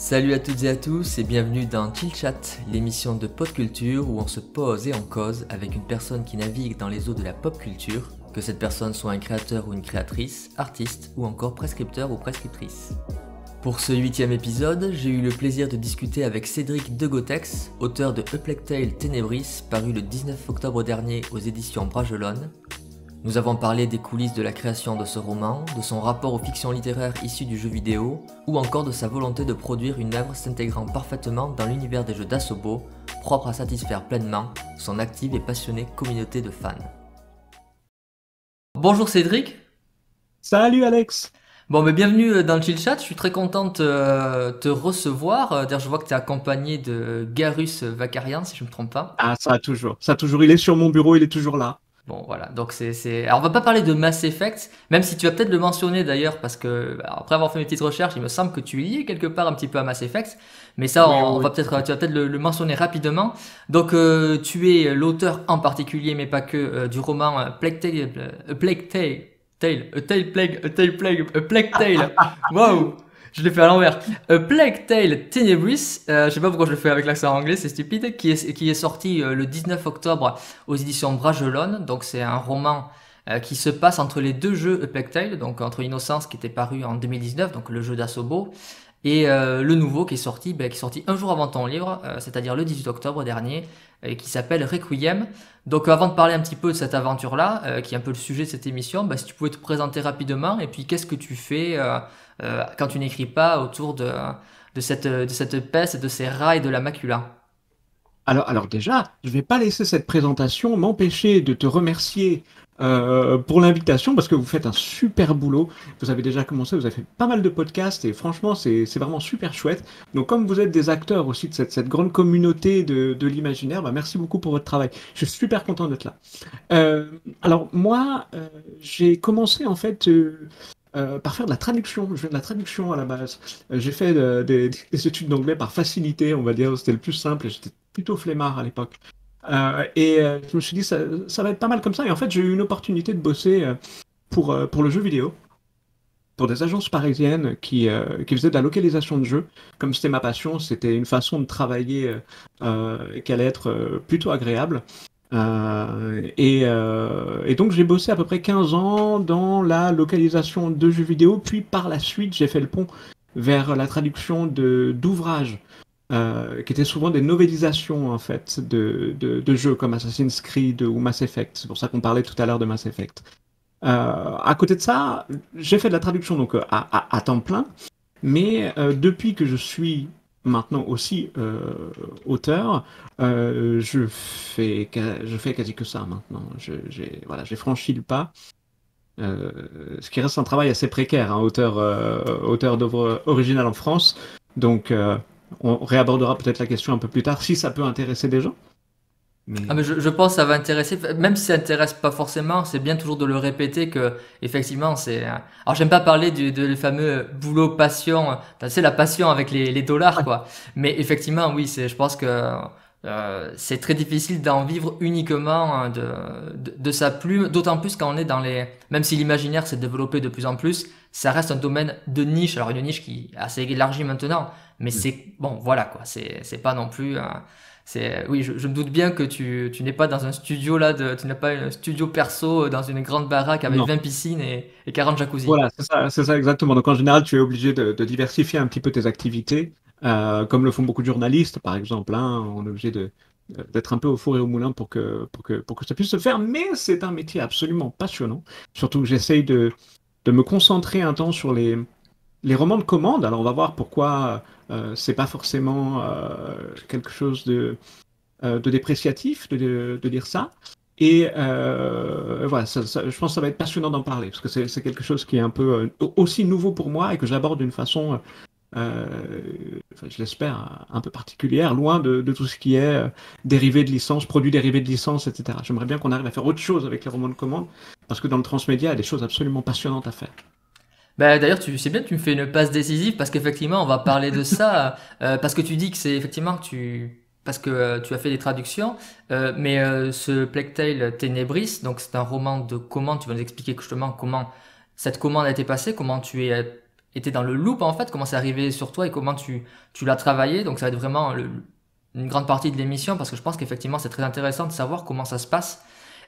Salut à toutes et à tous et bienvenue dans Chill Chat, l'émission de pop culture où on se pose et on cause avec une personne qui navigue dans les eaux de la pop culture, que cette personne soit un créateur ou une créatrice, artiste ou encore prescripteur ou prescriptrice. Pour ce 8e épisode, j'ai eu le plaisir de discuter avec Cédric Degotex, auteur de A Plague Tale Tenebris, paru le 19 octobre dernier aux éditions Bragelonne. Nous avons parlé des coulisses de la création de ce roman, de son rapport aux fictions littéraires issues du jeu vidéo, ou encore de sa volonté de produire une œuvre s'intégrant parfaitement dans l'univers des jeux d'Asobo, propre à satisfaire pleinement son active et passionnée communauté de fans. Bonjour Cédric. Salut Alex. Bon, mais bienvenue dans le Chill Chat, je suis très content de te recevoir. D'ailleurs, je vois que tu es accompagné de Garus Vakarian, si je ne me trompe pas. Ah, ça a toujours, il est sur mon bureau, il est toujours là. Bon, voilà, donc Alors, on va pas parler de Mass Effect, même si tu vas peut-être le mentionner d'ailleurs, parce que, après avoir fait mes petites recherches, il me semble que tu y es quelque part un petit peu à Mass Effect, mais ça, Oui, on oui, va oui. peut-être, tu vas peut-être le mentionner rapidement. Donc, tu es l'auteur en particulier, mais pas que, du roman Plague Tale, Plague Tale, A Tale Plague, A Tale Plague, A Plague Tale. Waouh! Je l'ai fait à l'envers. A Plague Tale Tenebris, je sais pas pourquoi je le fais avec l'accent anglais, c'est stupide, qui est sorti le 19 octobre aux éditions Bragelonne. Donc c'est un roman qui se passe entre les deux jeux A Plague Tale, donc entre Innocence qui était paru en 2019, donc le jeu d'Asobo, et le nouveau qui est sorti un jour avant ton livre, c'est-à-dire le 18 octobre dernier, et qui s'appelle Requiem. Donc avant de parler un petit peu de cette aventure-là, qui est un peu le sujet de cette émission, si tu pouvais te présenter rapidement, et puis qu'est-ce que tu fais quand tu n'écris pas autour de cette peste et de ces rails de la macula. Alors déjà, je vais pas laisser cette présentation m'empêcher de te remercier pour l'invitation parce que vous faites un super boulot. Vous avez déjà commencé, vous avez fait pas mal de podcasts et franchement, c'est vraiment super chouette. Donc comme vous êtes des acteurs aussi de cette grande communauté de l'imaginaire, bah, merci beaucoup pour votre travail. Je suis super content d'être là. Alors moi, j'ai commencé en fait par faire de la traduction. Je fais de la traduction à la base. J'ai fait des études d'anglais par facilité, on va dire. C'était le plus simple. Et j'étais plutôt flemmard à l'époque. Je me suis dit, ça va être pas mal comme ça. Et en fait, j'ai eu une opportunité de bosser pour le jeu vidéo, pour des agences parisiennes qui faisaient de la localisation de jeux. Comme c'était ma passion, c'était une façon de travailler qui allait être plutôt agréable. Et donc j'ai bossé à peu près 15 ans dans la localisation de jeux vidéo, puis par la suite j'ai fait le pont vers la traduction d'ouvrages, qui étaient souvent des novélisations en fait de jeux comme Assassin's Creed ou Mass Effect. C'est pour ça qu'on parlait tout à l'heure de Mass Effect. À côté de ça, j'ai fait de la traduction donc à temps plein, mais depuis que je suis maintenant aussi auteur, je fais quasi que ça maintenant. Voilà, j'ai franchi le pas. Ce qui reste un travail assez précaire, hein, auteur d'œuvres originales en France. Donc, on réabordera peut-être la question un peu plus tard si ça peut intéresser des gens. Ah, Mais mais je pense que ça va intéresser, même si ça intéresse pas forcément, c'est bien toujours de le répéter que effectivement c'est. Alors j'aime pas parler de le fameux boulot passion, c'est la passion avec les dollars ouais, quoi. Mais effectivement oui, je pense que c'est très difficile d'en vivre uniquement de sa plume, d'autant plus quand on est dans même si l'imaginaire s'est développé de plus en plus, ça reste un domaine de niche. Alors une niche qui est assez élargie maintenant, mais c'est bon voilà quoi, c'est pas non plus. Oui, je me doute bien que tu n'es pas dans un studio là, tu n'as pas un studio perso dans une grande baraque avec non. 20 piscines et 40 jacuzzi. Voilà, c'est ça exactement. Donc en général, tu es obligé de diversifier un petit peu tes activités, comme le font beaucoup de journalistes, par exemple, hein. On est obligé d'être un peu au four et au moulin pour que ça puisse se faire, mais c'est un métier absolument passionnant. Surtout que j'essaye de me concentrer un temps sur les romans de commande. Alors on va voir pourquoi c'est pas forcément quelque chose de dépréciatif de dire ça. Et voilà, je pense que ça va être passionnant d'en parler, parce que c'est quelque chose qui est un peu aussi nouveau pour moi et que j'aborde d'une façon, enfin, je l'espère, un peu particulière, loin de tout ce qui est dérivé de licence, produits dérivés de licence, etc. J'aimerais bien qu'on arrive à faire autre chose avec les romans de commande, parce que dans le transmédia, il y a des choses absolument passionnantes à faire. Bah, d'ailleurs, tu sais bien, tu me fais une passe décisive parce qu'effectivement, on va parler de ça. Parce que tu dis que c'est effectivement que parce que tu as fait des traductions, mais ce Plague Tale Tenebris, donc c'est un roman de commande. Tu vas nous expliquer justement comment cette commande a été passée, comment tu es étais dans le loop en fait, comment c'est arrivé sur toi et comment tu l'as travaillé. Donc ça va être vraiment une grande partie de l'émission parce que je pense qu'effectivement c'est très intéressant de savoir comment ça se passe.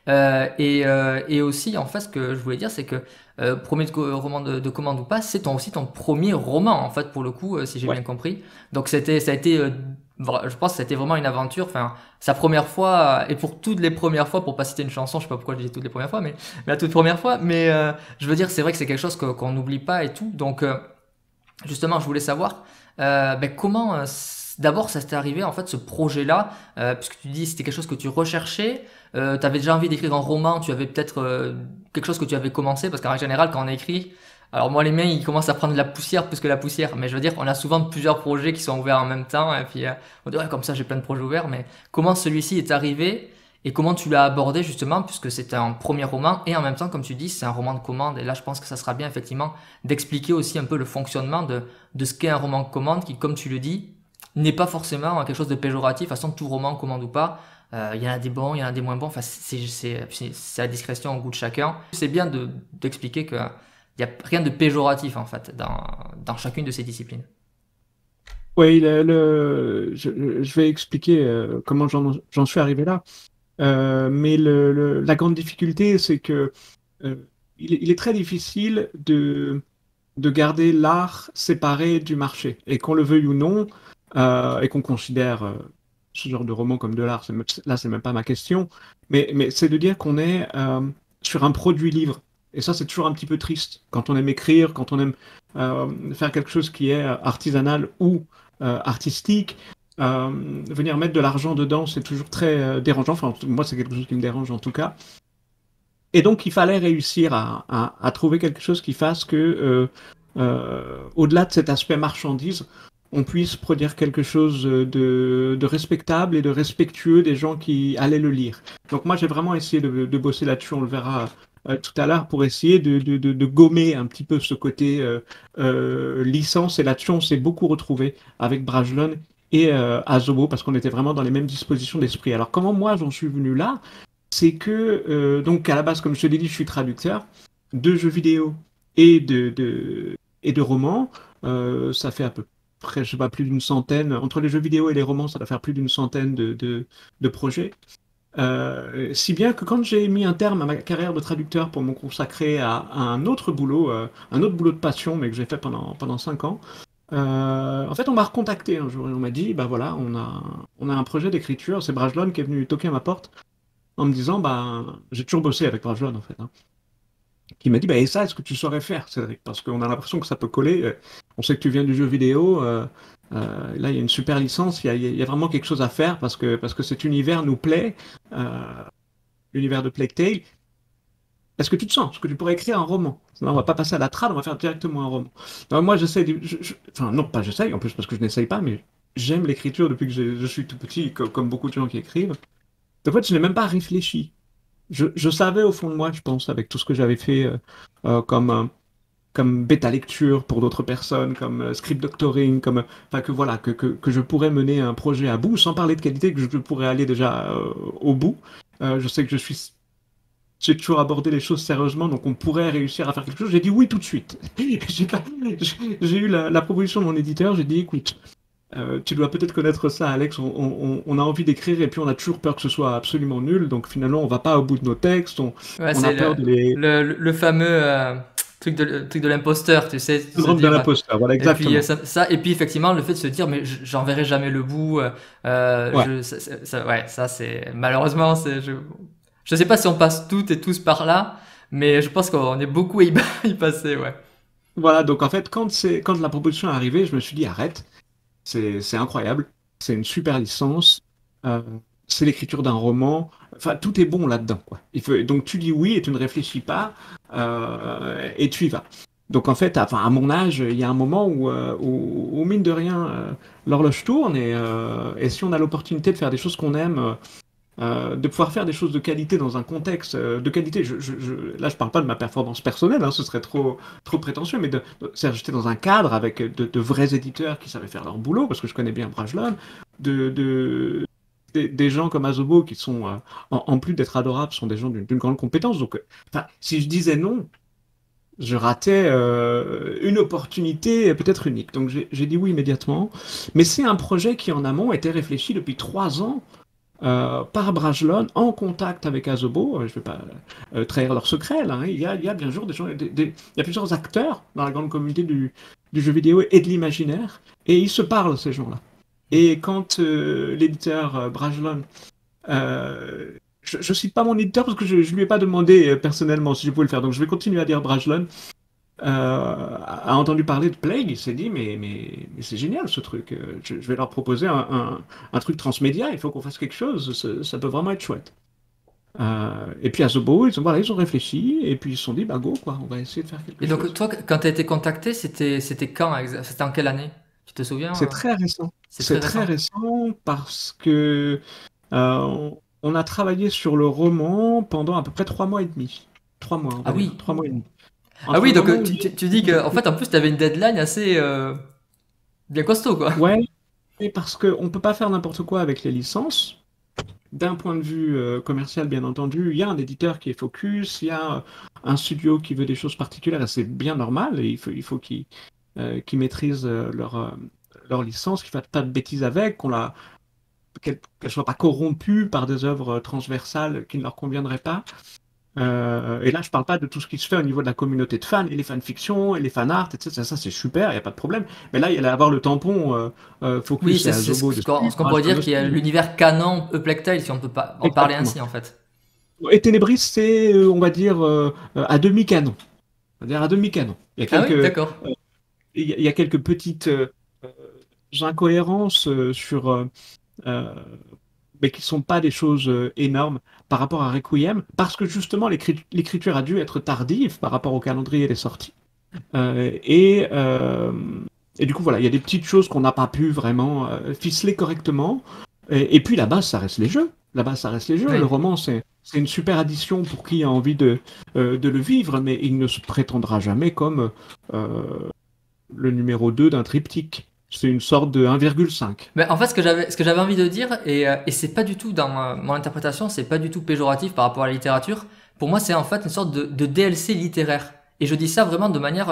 Et aussi, en fait, ce que je voulais dire, c'est que premier roman de commande ou pas, c'est aussi ton premier roman, en fait, pour le coup, si j'ai Ouais. bien compris. Donc ça a été, je pense que ça a été vraiment une aventure. Enfin, sa première fois, et pour toutes les premières fois, pour pas citer une chanson, je sais pas pourquoi je dis toutes les premières fois, mais la toute première fois. Mais je veux dire, c'est vrai que c'est quelque chose qu'on n'oublie pas et tout. Donc justement, je voulais savoir comment d'abord ça s'était arrivé en fait ce projet-là, puisque tu dis c'était quelque chose que tu recherchais, tu avais déjà envie d'écrire un roman, tu avais peut-être quelque chose que tu avais commencé, parce qu'en général quand on écrit, alors moi les miens ils commencent à prendre de la poussière plus que la poussière, mais je veux dire on a souvent plusieurs projets qui sont ouverts en même temps, et puis on dit ouais, comme ça j'ai plein de projets ouverts, mais comment celui-ci est arrivé et comment tu l'as abordé justement, puisque c'était un premier roman et en même temps comme tu dis c'est un roman de commande, et là je pense que ça sera bien effectivement d'expliquer aussi un peu le fonctionnement de ce qu'est un roman de commande qui, comme tu le dis, n'est pas forcément quelque chose de péjoratif. De toute façon, tout roman, commande ou pas, il y en a des bons, il y en a des moins bons. Enfin, c'est à discrétion, au goût de chacun. C'est bien d'expliquer qu'il n'y a rien de péjoratif, en fait, dans chacune de ces disciplines. Oui, je vais expliquer comment j'en suis arrivé là. Mais la grande difficulté, c'est que euh, il est très difficile de garder l'art séparé du marché. Et qu'on le veuille ou non, et qu'on considère ce genre de roman comme de l'art, là, c'est même pas ma question, mais c'est de dire qu'on est sur un produit livre. Et ça, c'est toujours un petit peu triste. Quand on aime écrire, quand on aime faire quelque chose qui est artisanal ou artistique, venir mettre de l'argent dedans, c'est toujours très dérangeant. Enfin, moi, c'est quelque chose qui me dérange en tout cas. Et donc, il fallait réussir à trouver quelque chose qui fasse que, au-delà de cet aspect marchandise, on puisse produire quelque chose de respectable et de respectueux des gens qui allaient le lire. Donc moi, j'ai vraiment essayé de bosser là-dessus, on le verra tout à l'heure, pour essayer de gommer un petit peu ce côté licence. Et là-dessus, on s'est beaucoup retrouvé avec Brajlon et Azobo, parce qu'on était vraiment dans les mêmes dispositions d'esprit. Alors comment moi, j'en suis venu là? C'est que, donc à la base, comme je te l'ai dit, je suis traducteur de jeux vidéo et et de romans. Ça fait à peu près, je sais pas, plus d'une centaine. Entre les jeux vidéo et les romans, ça doit faire plus d'une centaine de projets. Si bien que quand j'ai mis un terme à ma carrière de traducteur pour me consacrer à un autre boulot de passion, mais que j'ai fait pendant 5 ans, en fait, on m'a recontacté un jour et on m'a dit, bah voilà, on a un projet d'écriture. C'est Brajlon qui est venu toquer à ma porte en me disant, bah, j'ai toujours bossé avec Brajlon en fait, hein, qui m'a dit, bah, et ça, est-ce que tu saurais faire, Cédric? Parce qu'on a l'impression que ça peut coller. On sait que tu viens du jeu vidéo. Là, il y a une super licence. Il y a vraiment quelque chose à faire parce que cet univers nous plaît, l'univers de Plague Tale. Est-ce que tu te sens? Est-ce que tu pourrais écrire un roman? Non, on va pas passer à la trad, on va faire directement un roman. Non, moi, j'essaie. Enfin, non, pas j'essaye, en plus, parce que je n'essaye pas, mais j'aime l'écriture depuis que je suis tout petit, comme beaucoup de gens qui écrivent. En fait, je n'ai même pas réfléchi. Je savais au fond de moi, je pense, avec tout ce que j'avais fait comme bêta lecture pour d'autres personnes, comme script doctoring, enfin que voilà, que je pourrais mener un projet à bout, sans parler de qualité, que je pourrais aller déjà au bout. Je sais que j'ai toujours abordé les choses sérieusement, donc on pourrait réussir à faire quelque chose. J'ai dit oui tout de suite. J'ai eu la proposition de mon éditeur, j'ai dit écoute, tu dois peut-être connaître ça, Alex. On a envie d'écrire et puis on a toujours peur que ce soit absolument nul. Donc finalement, on va pas au bout de nos textes. Ouais, On a c'est peur de les. le fameux truc de l'imposteur, tu sais, de se Syndrome de dire. L'imposteur, voilà, Et puis exactement. et puis effectivement, le fait de se dire, mais j'en verrai jamais le bout. Ouais. Ouais, ça c'est malheureusement, je sais pas si on passe toutes et tous par là, mais je pense qu'on est beaucoup à y passer, ouais. Voilà, donc en fait, quand la proposition est arrivée, je me suis dit arrête, c'est incroyable, c'est une super licence, euh, c'est l'écriture d'un roman, enfin tout est bon là-dedans, quoi. Donc tu dis oui et tu ne réfléchis pas et tu y vas. Donc en fait, enfin à mon âge, il y a un moment où mine de rien, l'horloge tourne et si on a l'opportunité de faire des choses qu'on aime, de pouvoir faire des choses de qualité dans un contexte de qualité. Là, je parle pas de ma performance personnelle, hein, ce serait trop prétentieux, mais c'est-à-dire, j'étais dans un cadre avec de vrais éditeurs qui savaient faire leur boulot, parce que je connais bien Brajlon, de, de, des gens comme Azobo qui sont, en plus d'être adorables, sont des gens d'une grande compétence. Donc, enfin, si je disais non, je ratais une opportunité peut-être unique. Donc j'ai dit oui immédiatement. Mais c'est un projet qui en amont était réfléchi depuis 3 ans par Brajlon en contact avec Asobo. Je ne vais pas trahir leur secret là, hein. Il y a bien sûr des gens, il y a plusieurs acteurs dans la grande communauté du jeu vidéo et de l'imaginaire, et ils se parlent ces gens-là. Et quand l'éditeur Brajlon, je cite pas mon éditeur parce que je lui ai pas demandé personnellement si je pouvais le faire, donc je vais continuer à dire Brajlon, a entendu parler de Plague, il s'est dit mais c'est génial ce truc. Je vais leur proposer un truc transmédia, il faut qu'on fasse quelque chose, ça peut vraiment être chouette. Et puis à Zobo, ils ont réfléchi et puis ils se sont dit bah go quoi, on va essayer de faire quelque Et donc, chose. toi, quand tu as été contacté, c'était quand C'était en quelle année? Tu te souviens? C'est très récent. C'est C'est très très récent. récent parce que on a travaillé sur le roman pendant à peu près 3 mois et demi. 3 mois, on Ah va dire. oui. 3 mois et demi. Ah Entre oui, le donc moment où tu dis que, en fait, en plus, tu avais une deadline assez bien costaud, quoi. ouais, et parce qu'on ne peut pas faire n'importe quoi avec les licences. D'un point de vue commercial, bien entendu, il y a un éditeur qui est focus, il y a un studio qui veut des choses particulières, et c'est bien normal, et il faut qu'ils maîtrisent leur licence, qu'ils ne fassent pas de bêtises avec, qu'elle ne soit pas corrompue par des œuvres transversales qui ne leur conviendraient pas. Et là, je parle pas de tout ce qui se fait au niveau de la communauté de fans, et les fanfictions, et les fanarts, etc. Ça, c'est super, il n'y a pas de problème. Mais là, il allait avoir le tampon Oui, Focus et c'est Asobo dessus. ce qu'on pourrait dire qu'il y a l'univers canon Plague Tale, si on peut pas en parler Exactement. ainsi, en fait. Et Ténébris, c'est, on va dire, à demi-canon. On va dire à demi-canon. Ah oui, d'accord. Il y a quelques petites incohérences euh, mais qui sont pas des choses énormes par rapport à Requiem, parce que justement l'écriture a dû être tardive par rapport au calendrier des sorties. Euh, et, euh, et du coup, voilà, il y a des petites choses qu'on n'a pas pu vraiment ficeler correctement. Et puis la base, ça reste les jeux. La base, ça reste les jeux. Oui. Le roman, c'est une super addition pour qui a envie de le vivre, mais il ne se prétendra jamais comme le numéro 2 d'un triptyque. C'est une sorte de 1,5. Mais en fait, ce que j'avais envie de dire, et c'est pas du tout dans mon interprétation, c'est pas du tout péjoratif par rapport à la littérature. Pour moi, c'est en fait une sorte de DLC littéraire. Et je dis ça vraiment de manière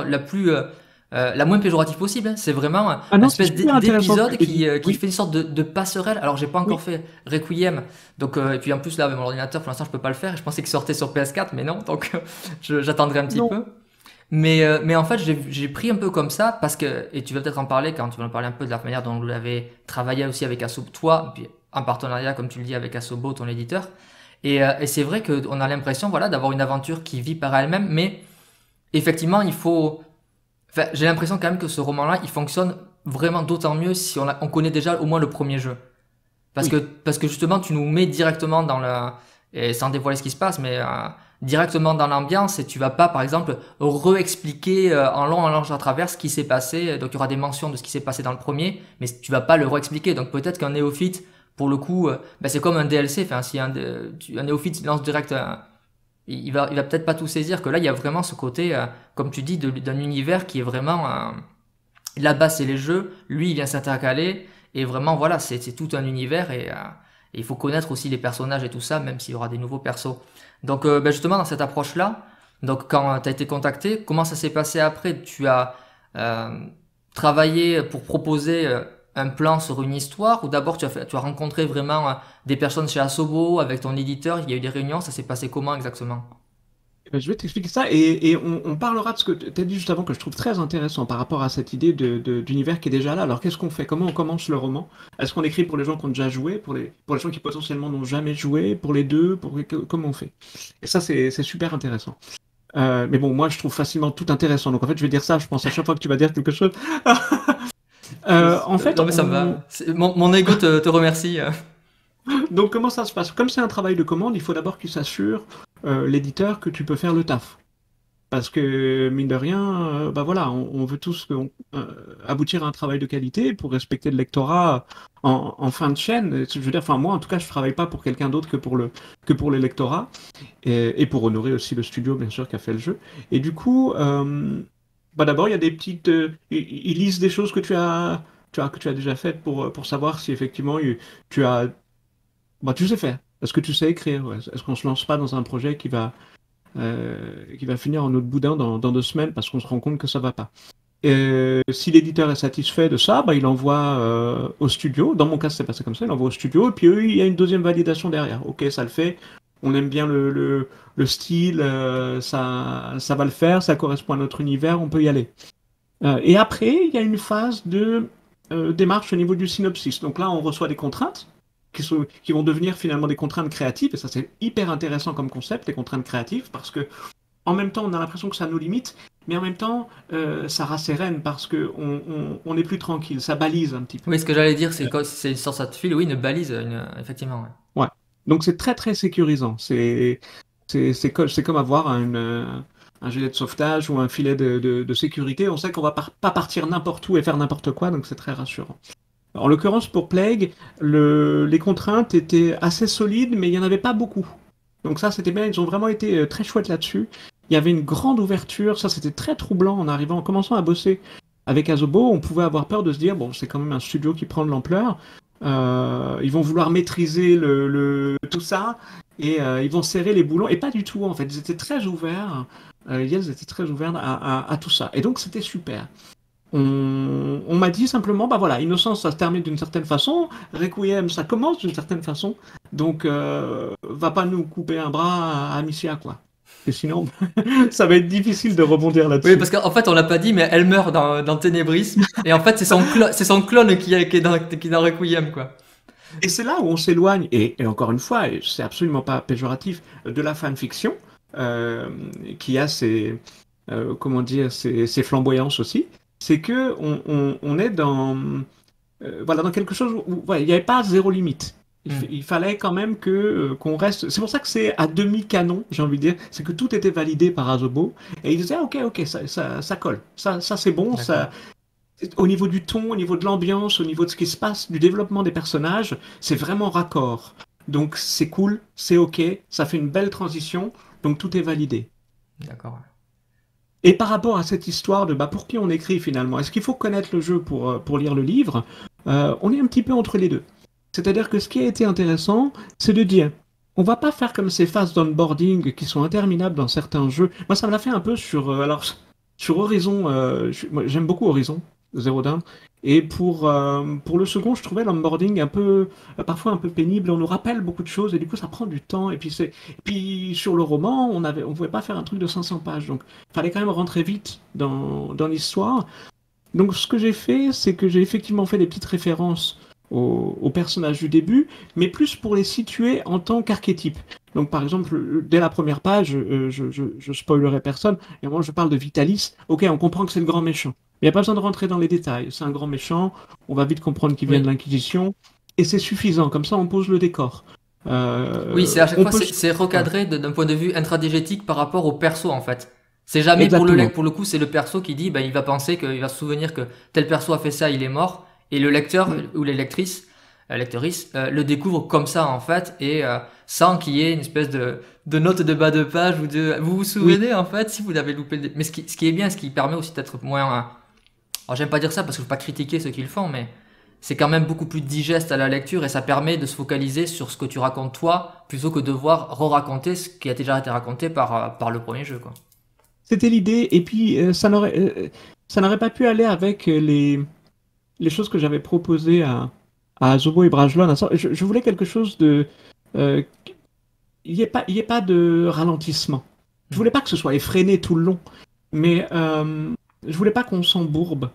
la moins péjorative possible, hein. C'est vraiment Ah un non, c'est espèce super intéressant ce que d'épisode tu dis. qui Oui, fait une sorte de passerelle. Alors, j'ai pas encore oui. fait Requiem, donc et puis en plus là avec mon ordinateur, pour l'instant, je peux pas le faire. Je pensais qu'il sortait sur PS4, mais non, donc j'attendrai un petit Non. peu. Mais en fait, j'ai pris un peu comme ça parce que, et tu vas peut-être en parler quand tu vas en parler un peu de la manière dont vous l'avez travaillé aussi avec Asobo, toi, puis en partenariat, comme tu le dis, avec Asobo, ton éditeur. Et c'est vrai qu'on a l'impression, voilà, d'avoir une aventure qui vit par elle-même, mais effectivement, il faut. Enfin, j'ai l'impression quand même que ce roman-là, il fonctionne vraiment d'autant mieux si on connaît déjà au moins le premier jeu. Oui. Parce que justement, tu nous mets directement dans et sans dévoiler ce qui se passe, mais directement dans l'ambiance et tu vas pas, par exemple, re-expliquer en long, en large, à travers ce qui s'est passé. Donc, il y aura des mentions de ce qui s'est passé dans le premier, mais tu vas pas le re-expliquer. Donc, peut-être qu'un néophyte, pour le coup, ben, c'est comme un DLC. Enfin, si un néophyte lance direct il va peut-être pas tout saisir, que là, il y a vraiment ce côté, comme tu dis, d'un univers qui est vraiment, là-bas, c'est les jeux, lui, il vient s'intercaler, et vraiment, voilà, c'est tout un univers, et il faut connaître aussi les personnages et tout ça, même s'il y aura des nouveaux persos. Donc, ben justement, dans cette approche-là, donc quand tu as été contacté, comment ça s'est passé après? Tu as euh, travaillé pour proposer un plan sur une histoire, ou d'abord tu as rencontré vraiment des personnes chez Asobo avec ton éditeur, il y a eu des réunions, ça s'est passé comment exactement? Je vais t'expliquer ça et on parlera de ce que tu as dit juste avant que je trouve très intéressant par rapport à cette idée d'univers qui est déjà là. Alors qu'est-ce qu'on fait? Comment on commence le roman? Est-ce qu'on écrit pour les gens qui ont déjà joué, pour les gens qui potentiellement n'ont jamais joué, pour les deux, comment on fait? Et ça c'est super intéressant. Mais bon, moi je trouve facilement tout intéressant. Donc en fait je vais dire ça, je pense à chaque fois que tu vas dire quelque chose. En fait, Non mais ça me va. Mon ego te remercie. donc comment ça se passe? Comme c'est un travail de commande, il faut d'abord qu'il s'assure, l'éditeur, que tu peux faire le taf. Parce que, mine de rien, bah voilà, on veut tous aboutir à un travail de qualité pour respecter le lectorat en fin de chaîne. Je veux dire, enfin, moi, en tout cas, je travaille pas pour quelqu'un d'autre que pour le lectorat et pour honorer aussi le studio, bien sûr, qui a fait le jeu. Et du coup, bah d'abord, il y a des petites. Ils lisent des choses que tu as déjà faites pour savoir si effectivement tu as. Bah, tu sais faire. Est-ce que tu sais écrire? Ouais. Est-ce qu'on se lance pas dans un projet qui va qui va finir en autre boudin dans 2 semaines parce qu'on se rend compte que ça va pas. Si l'éditeur est satisfait de ça, bah, il envoie au studio. Dans mon cas, c'est passé comme ça. Il envoie au studio et puis eux, il y a une deuxième validation derrière. Ok, ça le fait. On aime bien le style, ça va le faire, ça correspond à notre univers, on peut y aller. Et après, il y a une phase de démarche au niveau du synopsis. Donc là, on reçoit des contraintes qui vont devenir finalement des contraintes créatives. Et ça, c'est hyper intéressant comme concept, les contraintes créatives, parce que en même temps, on a l'impression que ça nous limite, mais en même temps, ça rassérène parce que on est plus tranquille, ça balise un petit peu. Oui, ce que j'allais dire, c'est quand c'est sur cette file, oui, une balise, effectivement. Ouais. Ouais. Donc c'est très très sécurisant. C'est comme avoir un gilet de sauvetage ou un filet de sécurité. On sait qu'on va pas partir n'importe où et faire n'importe quoi, donc c'est très rassurant. En l'occurrence, pour Plague, les contraintes étaient assez solides, mais il n'y en avait pas beaucoup. Donc ça, c'était bien, ils ont vraiment été très chouettes là-dessus. Il y avait une grande ouverture, ça c'était très troublant en commençant à bosser avec Asobo. On pouvait avoir peur de se dire, bon, c'est quand même un studio qui prend de l'ampleur. Ils vont vouloir maîtriser tout ça et ils vont serrer les boulons. Et pas du tout, en fait. Ils étaient très ouverts. Ils étaient très ouverts à tout ça. Et donc, c'était super. On m'a dit simplement, bah voilà, Innocence, ça se termine d'une certaine façon. Requiem, ça commence d'une certaine façon. Donc, va pas nous couper un bras à Amicia, quoi. Et sinon, ça va être difficile de rebondir là-dessus. Oui, parce qu'en fait, on l'a pas dit, mais elle meurt dans Ténébris. Et en fait, c'est son clone qui est dans Requiem, quoi. Et c'est là où on s'éloigne, et encore une fois, et c'est absolument pas péjoratif, de la fanfiction, qui a comment dire, ses flamboyances aussi. C'est que on est dans quelque chose où il n'y avait pas zéro limite. Il fallait quand même qu'on reste. C'est pour ça que c'est à demi-canon, j'ai envie de dire. C'est que tout était validé par Asobo. Et ils disaient, ok, ça colle. Ça c'est bon. Ça, au niveau du ton, au niveau de l'ambiance, au niveau de ce qui se passe, du développement des personnages, c'est vraiment raccord. Donc c'est cool, c'est ok, ça fait une belle transition. Donc tout est validé. D'accord. Et par rapport à cette histoire de pour qui on écrit finalement, est-ce qu'il faut connaître le jeu pour lire le livre? On est un petit peu entre les deux. C'est-à-dire que ce qui a été intéressant, c'est de dire, on va pas faire comme ces phases d'onboarding qui sont interminables dans certains jeux. Moi, ça me l'a fait un peu sur Horizon. Moi, j'aime beaucoup Horizon Zero Dawn. Et pour le second, je trouvais l'onboarding parfois un peu pénible. On nous rappelle beaucoup de choses et du coup, ça prend du temps. Et puis sur le roman, on pouvait pas faire un truc de 500 pages. Donc, il fallait quand même rentrer vite dans l'histoire. Donc, ce que j'ai fait, c'est que j'ai effectivement fait des petites références aux personnages du début, mais plus pour les situer en tant qu'archétype. Donc par exemple, dès la première page, je spoilerai personne, et moi je parle de Vitalis. Ok, on comprend que c'est le grand méchant. Il n'y a pas besoin de rentrer dans les détails. C'est un grand méchant, on va vite comprendre qu'il vient de l'Inquisition, et c'est suffisant, comme ça on pose le décor. Oui, c'est à chaque fois, c'est recadré d'un point de vue intradigétique par rapport au perso en fait. C'est jamais pour le coup, c'est le perso qui dit, il va penser qu'il va se souvenir que tel perso a fait ça, il est mort. Et le lecteur ou les lectrices, le découvre comme ça en fait, et sans qu'il y ait une espèce de note de bas de page ou de. Vous vous souvenez en fait si vous avez loupé mais ce qui est bien, ce qui permet aussi d'être moins. Alors j'aime pas dire ça parce que je veux pas critiquer ceux qui le font, mais c'est quand même beaucoup plus digeste à la lecture et ça permet de se focaliser sur ce que tu racontes toi plutôt que de devoir re-raconter ce qui a déjà été raconté par le premier jeu, quoi. C'était l'idée, et puis ça n'aurait pas pu aller avec les choses que j'avais proposées à Asobo et Brajlon. Je voulais quelque chose de... il n'y ait pas de ralentissement. Je voulais pas que ce soit effréné tout le long, mais je voulais pas qu'on s'embourbe.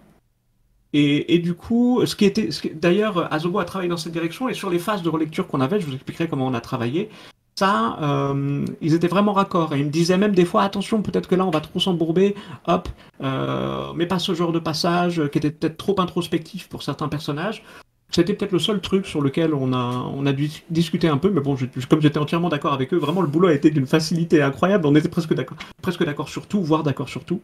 Et du coup, d'ailleurs, Asobo a travaillé dans cette direction, et sur les phases de relecture qu'on avait, je vous expliquerai comment on a travaillé, ça, ils étaient vraiment raccords. Et ils me disaient même des fois, attention, peut-être que là, on va trop s'embourber, hop, mais pas ce genre de passage qui était peut-être trop introspectif pour certains personnages. C'était peut-être le seul truc sur lequel on a dû discuter un peu, mais bon, comme j'étais entièrement d'accord avec eux, vraiment, le boulot a été d'une facilité incroyable. On était presque d'accord sur tout, voire d'accord sur tout.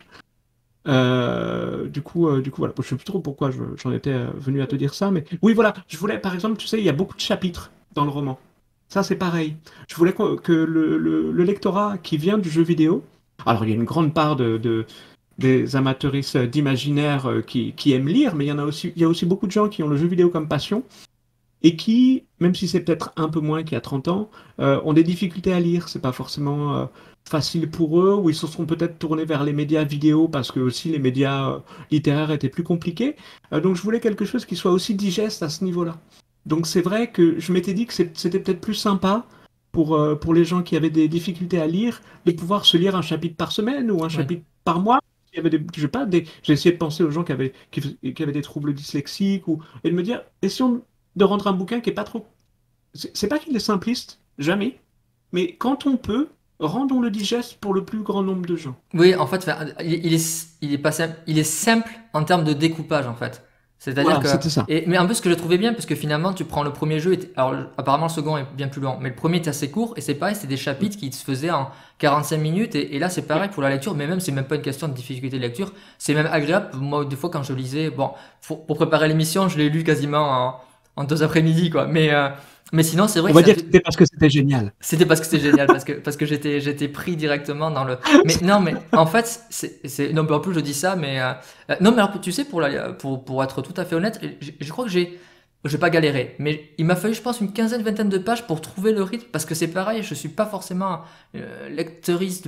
Du coup, voilà. Je sais plus trop pourquoi j'en étais venu à te dire ça, mais oui, voilà. Je voulais, par exemple, tu sais, il y a beaucoup de chapitres dans le roman. Ça, c'est pareil. Je voulais que le lectorat qui vient du jeu vidéo... Alors, il y a une grande part des amateuristes d'imaginaire qui aiment lire, mais il y a aussi beaucoup de gens qui ont le jeu vidéo comme passion. et qui, même si c'est peut-être un peu moins qu'il y a 30 ans, ont des difficultés à lire. C'est pas forcément facile pour eux, ou ils se seront peut-être tournés vers les médias vidéo parce que aussi les médias littéraires étaient plus compliqués. Donc je voulais quelque chose qui soit aussi digeste à ce niveau-là. Donc c'est vrai que je m'étais dit que c'était peut-être plus sympa pour les gens qui avaient des difficultés à lire, de pouvoir se lire un chapitre par semaine ou un Oui. chapitre par mois. Il y avait je sais pas, j'ai essayé de penser aux gens qui avaient des troubles dyslexiques, et de me dire, essayons de rendre un bouquin qui est pas trop. C'est pas qu'il est simpliste, jamais, mais quand on peut, rendons-le digeste pour le plus grand nombre de gens. Oui, en fait, enfin, il est pas simple, il est simple en termes de découpage, en fait. C'est-à-dire Voilà, que, c'était ça. mais en plus, ce que je trouvais bien, parce que finalement, tu prends le premier jeu, alors apparemment le second est bien plus long, mais le premier est assez court, et c'est pareil, c'est des chapitres qui se faisaient en 45 minutes, et là c'est pareil pour la lecture, mais même, c'est même pas une question de difficulté de lecture, c'est même agréable. Moi, des fois, quand je lisais, bon, pour préparer l'émission, je l'ai lu quasiment en 2 après-midi, quoi, mais sinon, c'est vrai On que va ça dire te, que c'était parce que c'était génial. c'était parce que c'était génial, parce que j'étais pris directement dans le. Mais non, mais en fait, non, mais en plus je dis ça, mais non, mais alors, tu sais, pour être tout à fait honnête, je crois que j'ai pas galéré, mais il m'a fallu, je pense, une quinzaine, vingtaine de pages pour trouver le rythme, parce que c'est pareil, je suis pas forcément lecteuriste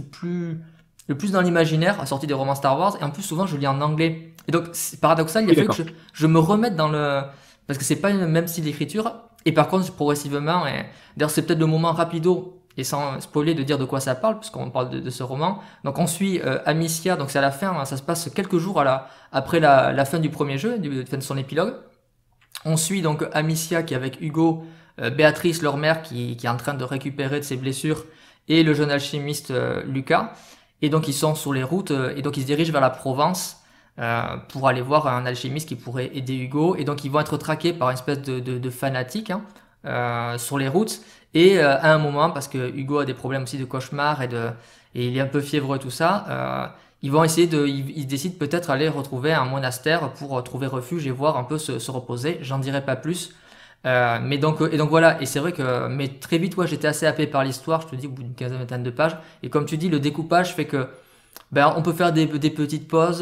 le plus dans l'imaginaire, assorti des romans Star Wars, et en plus souvent je lis en anglais. Et donc, c'est paradoxal, il a Oui, fallu que d'accord. je me remette dans le, parce que c'est pas le même style d'écriture. Et par contre, progressivement, et d'ailleurs c'est peut-être le moment rapido, et sans spoiler de dire de quoi ça parle, puisqu'on parle de ce roman. Donc on suit Amicia, donc c'est à la fin, hein, ça se passe quelques jours après la fin du premier jeu, la fin de son épilogue. On suit donc Amicia qui est avec Hugo, Béatrice, leur mère, qui est en train de récupérer de ses blessures, et le jeune alchimiste Lucas. Et donc ils sont sur les routes, et donc ils se dirigent vers la Provence pour aller voir un alchimiste qui pourrait aider Hugo. Et donc ils vont être traqués par une espèce de fanatique, hein, sur les routes. Et à un moment, parce que Hugo a des problèmes aussi de cauchemar et il est un peu fiévreux et tout ça, ils vont essayer ils décident peut-être aller retrouver un monastère pour trouver refuge et voir un peu se reposer. J'en dirai pas plus. Mais donc, et donc voilà, et c'est vrai que, mais très vite, ouais, j'étais assez happé par l'histoire, je te dis, au bout d'une quinzaine, vingtaine de pages. Et comme tu dis, le découpage fait que, ben, on peut faire des petites pauses.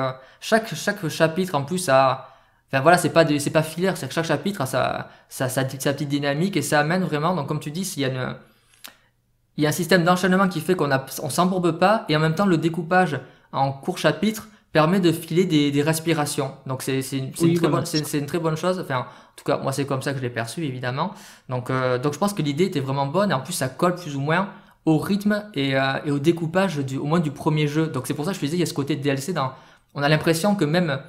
Chaque chapitre, en plus, enfin voilà, c'est pas filaire, c'est que chaque chapitre a sa petite dynamique et ça amène vraiment, donc comme tu dis, il y a un système d'enchaînement qui fait on s'embourbe pas et en même temps, le découpage en courts chapitres permet de filer des respirations. Donc c'est une Oui, très voilà. bonne, c'est une très bonne chose. Enfin, en tout cas, moi, c'est comme ça que je l'ai perçu, évidemment. Donc je pense que l'idée était vraiment bonne et en plus, ça colle plus ou moins au rythme et au découpage au moins du premier jeu. Donc c'est pour ça que je te disais, il y a ce côté de DLC on a l'impression que même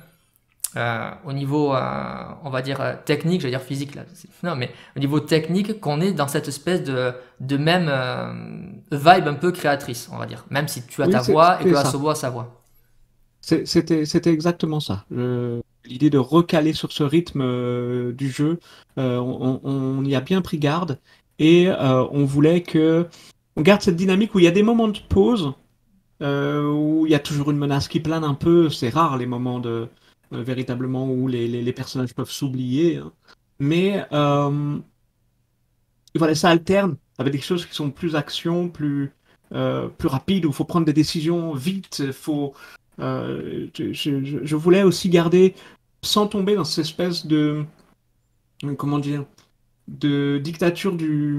au niveau, on va dire technique, j'allais dire physique là, non mais au niveau technique, qu'on est dans cette espèce de même vibe un peu créatrice, on va dire. Même si tu as Oui, ta voix et que c'était ça. Asobo a sa voix. C'était exactement ça. L'idée de recaler sur ce rythme du jeu, on y a bien pris garde et on voulait que on garde cette dynamique où il y a des moments de pause, où il y a toujours une menace qui plane un peu. C'est rare les moments véritablement où les personnages peuvent s'oublier, hein. Mais voilà, ça alterne avec des choses qui sont plus action, plus rapides, où il faut prendre des décisions vite. Je voulais aussi garder, sans tomber dans cette espèce comment dire, de dictature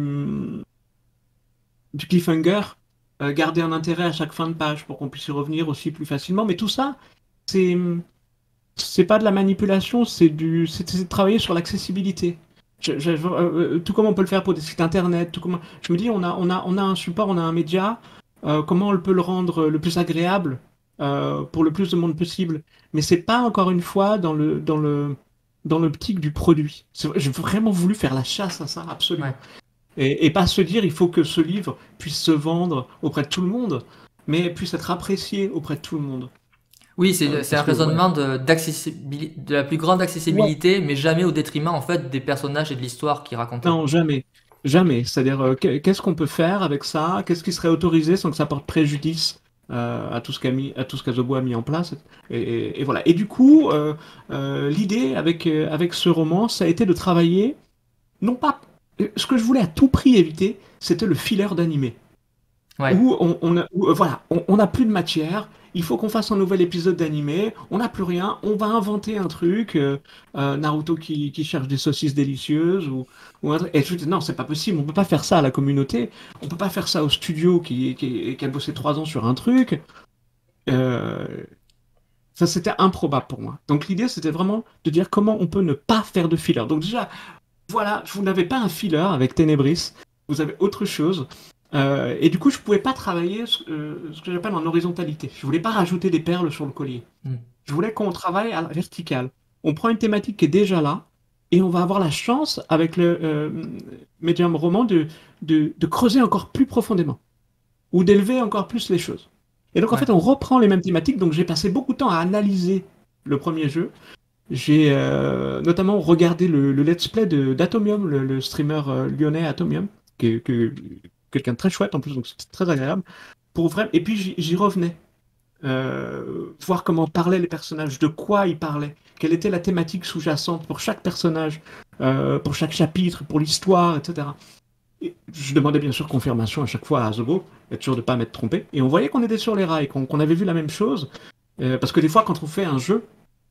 du cliffhanger, garder un intérêt à chaque fin de page pour qu'on puisse y revenir aussi plus facilement. Mais tout ça, c'est c'est pas de la manipulation, c'est de travailler sur l'accessibilité. Tout comme on peut le faire pour des sites internet, tout comme je me dis, on a un support, on a un média, comment on peut le rendre le plus agréable pour le plus de monde possible. Mais c'est pas encore une fois dans l'optique du produit. J'ai vraiment voulu faire la chasse à ça, Ouais. absolument. Et pas se dire, il faut que ce livre puisse se vendre auprès de tout le monde, mais puisse être apprécié auprès de tout le monde. Oui, c'est un Parce que, ouais. raisonnement de la plus grande Ouais. accessibilité, mais jamais au détriment en fait des personnages et de l'histoire qui racontaient. Non, jamais. Jamais. C'est-à-dire, qu'est-ce qu'on peut faire avec ça? Qu'est-ce qui serait autorisé sans que ça porte préjudice à tout ce à tout ce qu'Azobo a mis en place? Et voilà. Et du coup, l'idée avec ce roman, ça a été de travailler, non pas. Ce que je voulais à tout prix éviter, c'était le filler d'animé. Ouais. où voilà, on n'a plus de matière, il faut qu'on fasse un nouvel épisode d'animé, on n'a plus rien, on va inventer un truc, Naruto qui cherche des saucisses délicieuses, ou un truc. Et je dis, non, c'est pas possible, on peut pas faire ça à la communauté, on peut pas faire ça au studio qui a bossé 3 ans sur un truc. Euh, Ça, c'était improbable pour moi. Donc l'idée, c'était vraiment de dire comment on peut ne pas faire de filler. Donc déjà, voilà, vous n'avez pas un filler avec Ténébris, vous avez autre chose. Et du coup, je pouvais pas travailler ce que j'appelle en horizontalité. Je voulais pas rajouter des perles sur le collier. Mm. Je voulais qu'on travaille à la verticale. On prend une thématique qui est déjà là, et on va avoir la chance, avec le médium roman, de creuser encore plus profondément, ou d'élever encore plus les choses. Et donc, en Ouais. fait, on reprend les mêmes thématiques. Donc, j'ai passé beaucoup de temps à analyser le premier jeu. J'ai notamment regardé le let's play d'Atomium, le streamer lyonnais Atomium, quelqu'un de très chouette en plus, donc c'était très agréable. Pour vrai. Et puis j'y revenais, voir comment parlaient les personnages, de quoi ils parlaient, quelle était la thématique sous-jacente pour chaque personnage, pour chaque chapitre, pour l'histoire, etc. Et je demandais bien sûr confirmation à chaque fois à Zobo, être sûr de ne pas m'être trompé. Et on voyait qu'on était sur les rails, qu'on avait vu la même chose. Parce que des fois, quand on fait un jeu,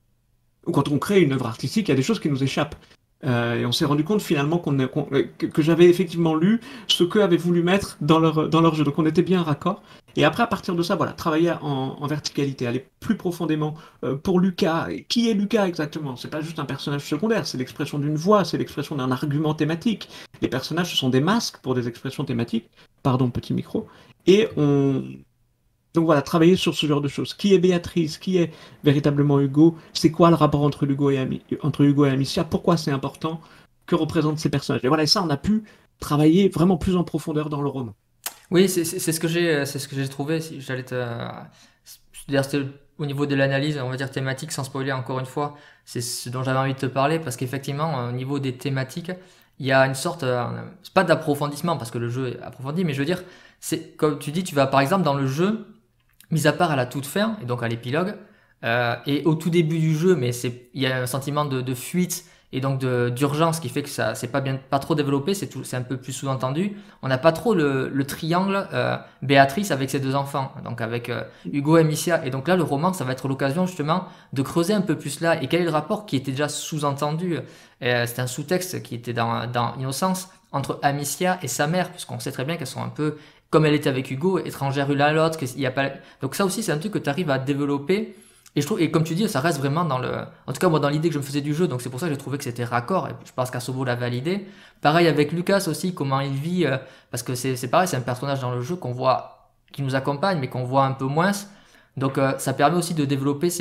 ou quand on crée une œuvre artistique, il y a des choses qui nous échappent. Et on s'est rendu compte finalement que j'avais effectivement lu ce qu'eux avaient voulu mettre dans leur jeu. Donc on était bien raccord. Et après, à partir de ça, voilà, travailler en verticalité, aller plus profondément pour Lucas. Et qui est Lucas exactement? C'est pas juste un personnage secondaire, c'est l'expression d'une voix, c'est l'expression d'un argument thématique. Les personnages, ce sont des masques pour des expressions thématiques. Pardon, petit micro. Et on, donc voilà, travailler sur ce genre de choses. Qui est Béatrice? Qui est véritablement Hugo? C'est quoi le rapport entre Hugo et Amicia? Pourquoi c'est important? Que représentent ces personnages? Et voilà, et ça, on a pu travailler vraiment plus en profondeur dans le roman. Oui, c'est ce que j'ai trouvé. Si j'allais te, c'est-à-dire, au niveau de l'analyse, on va dire thématique, sans spoiler encore une fois, c'est ce dont j'avais envie de te parler parce qu'effectivement, au niveau des thématiques, il y a une sorte, c'est pas d'approfondissement parce que le jeu est approfondi, mais je veux dire, c'est comme tu dis, tu vas par exemple dans le jeu, mis à part à la toute fin et donc à l'épilogue, et au tout début du jeu, mais il y a un sentiment de fuite et donc d'urgence qui fait que ça c'est pas trop développé, c'est un peu plus sous-entendu. On n'a pas trop le triangle Béatrice avec ses deux enfants, donc avec Hugo et Amicia. Et donc là, le roman, ça va être l'occasion justement de creuser un peu plus là. Et quel est le rapport qui était déjà sous-entendu? C'est un sous-texte qui était dans Innocence entre Amicia et sa mère, puisqu'on sait très bien qu'elles sont un peu comme elle était avec Hugo, étrangères l'une à l'autre. Qu'il y a pas... Donc ça aussi, c'est un truc que tu arrives à développer et je trouve, et comme tu dis, ça reste vraiment dans le, en tout cas moi dans l'idée que je me faisais du jeu, donc c'est pour ça que j'ai trouvé que c'était raccord. Et je pense qu'Asobo l'a validé. Pareil avec Lucas aussi, comment il vit, parce que c'est pareil, c'est un personnage dans le jeu qu'on voit, qui nous accompagne, mais qu'on voit un peu moins. Donc ça permet aussi de développer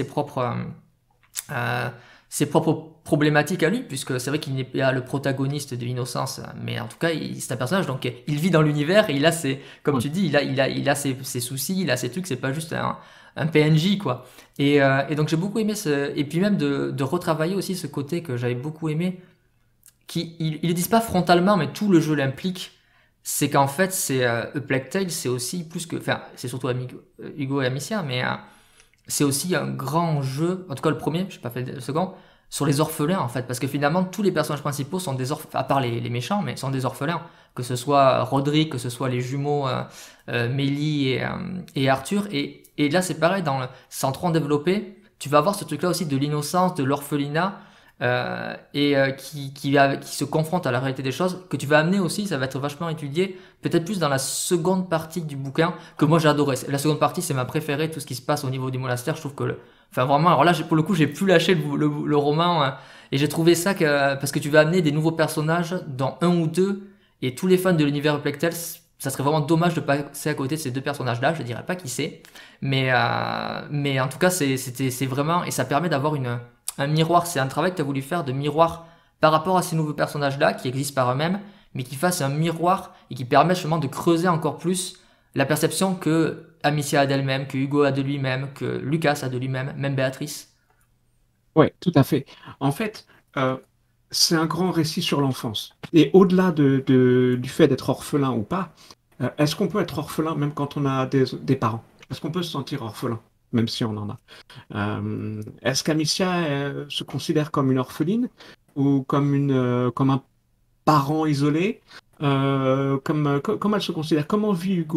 euh, ses propres problématiques à lui, puisque c'est vrai qu'il n'est pas le protagoniste de l'innocence, mais en tout cas, c'est un personnage, donc il vit dans l'univers et il a ses, comme Ouais. tu dis, il a ses soucis, il a ses trucs, c'est pas juste un PNJ, quoi. Et donc j'ai beaucoup aimé et puis même de retravailler aussi ce côté que j'avais beaucoup aimé, ils le disent pas frontalement, mais tout le jeu l'implique, c'est qu'en fait, c'est A Plague Tale, c'est aussi plus que, enfin, c'est surtout Hugo et Amicia, mais c'est aussi un grand jeu, en tout cas le premier, je n'ai pas fait le second, sur les orphelins en fait, parce que finalement tous les personnages principaux sont des orphelins, à part les méchants, mais sont des orphelins, que ce soit Roderick, que ce soit les jumeaux Mélie et Arthur, et là c'est pareil, sans trop en développer, tu vas avoir ce truc là aussi de l'innocence, de l'orphelinat, qui se confronte à la réalité des choses, que tu vas amener aussi, ça va être vachement étudié, peut-être plus dans la seconde partie du bouquin, que moi j'ai adoré. La seconde partie, c'est ma préférée, tout ce qui se passe au niveau du monastère, je trouve que enfin vraiment, alors là, pour le coup, j'ai plus lâché le roman, et j'ai trouvé ça parce que tu vas amener des nouveaux personnages dans un ou deux, et tous les fans de l'univers Plectel, ça serait vraiment dommage de passer à côté de ces deux personnages-là, je dirais pas qui c'est, mais en tout cas, c'est vraiment, et ça permet d'avoir un miroir, c'est un travail que tu as voulu faire de miroir par rapport à ces nouveaux personnages-là qui existent par eux-mêmes, mais qui fassent un miroir et qui permettent justement de creuser encore plus la perception que Amicia a d'elle-même, que Hugo a de lui-même, que Lucas a de lui-même, même Béatrice. Ouais, tout à fait. En fait, euh, c'est un grand récit sur l'enfance. Et au-delà du fait d'être orphelin ou pas, est-ce qu'on peut être orphelin même quand on a des parents? Est-ce qu'on peut se sentir orphelin, même si on en a? Est-ce qu'Amicia se considère comme une orpheline ou comme un parent isolé? Comment elle se considère? Comment vit Hugo?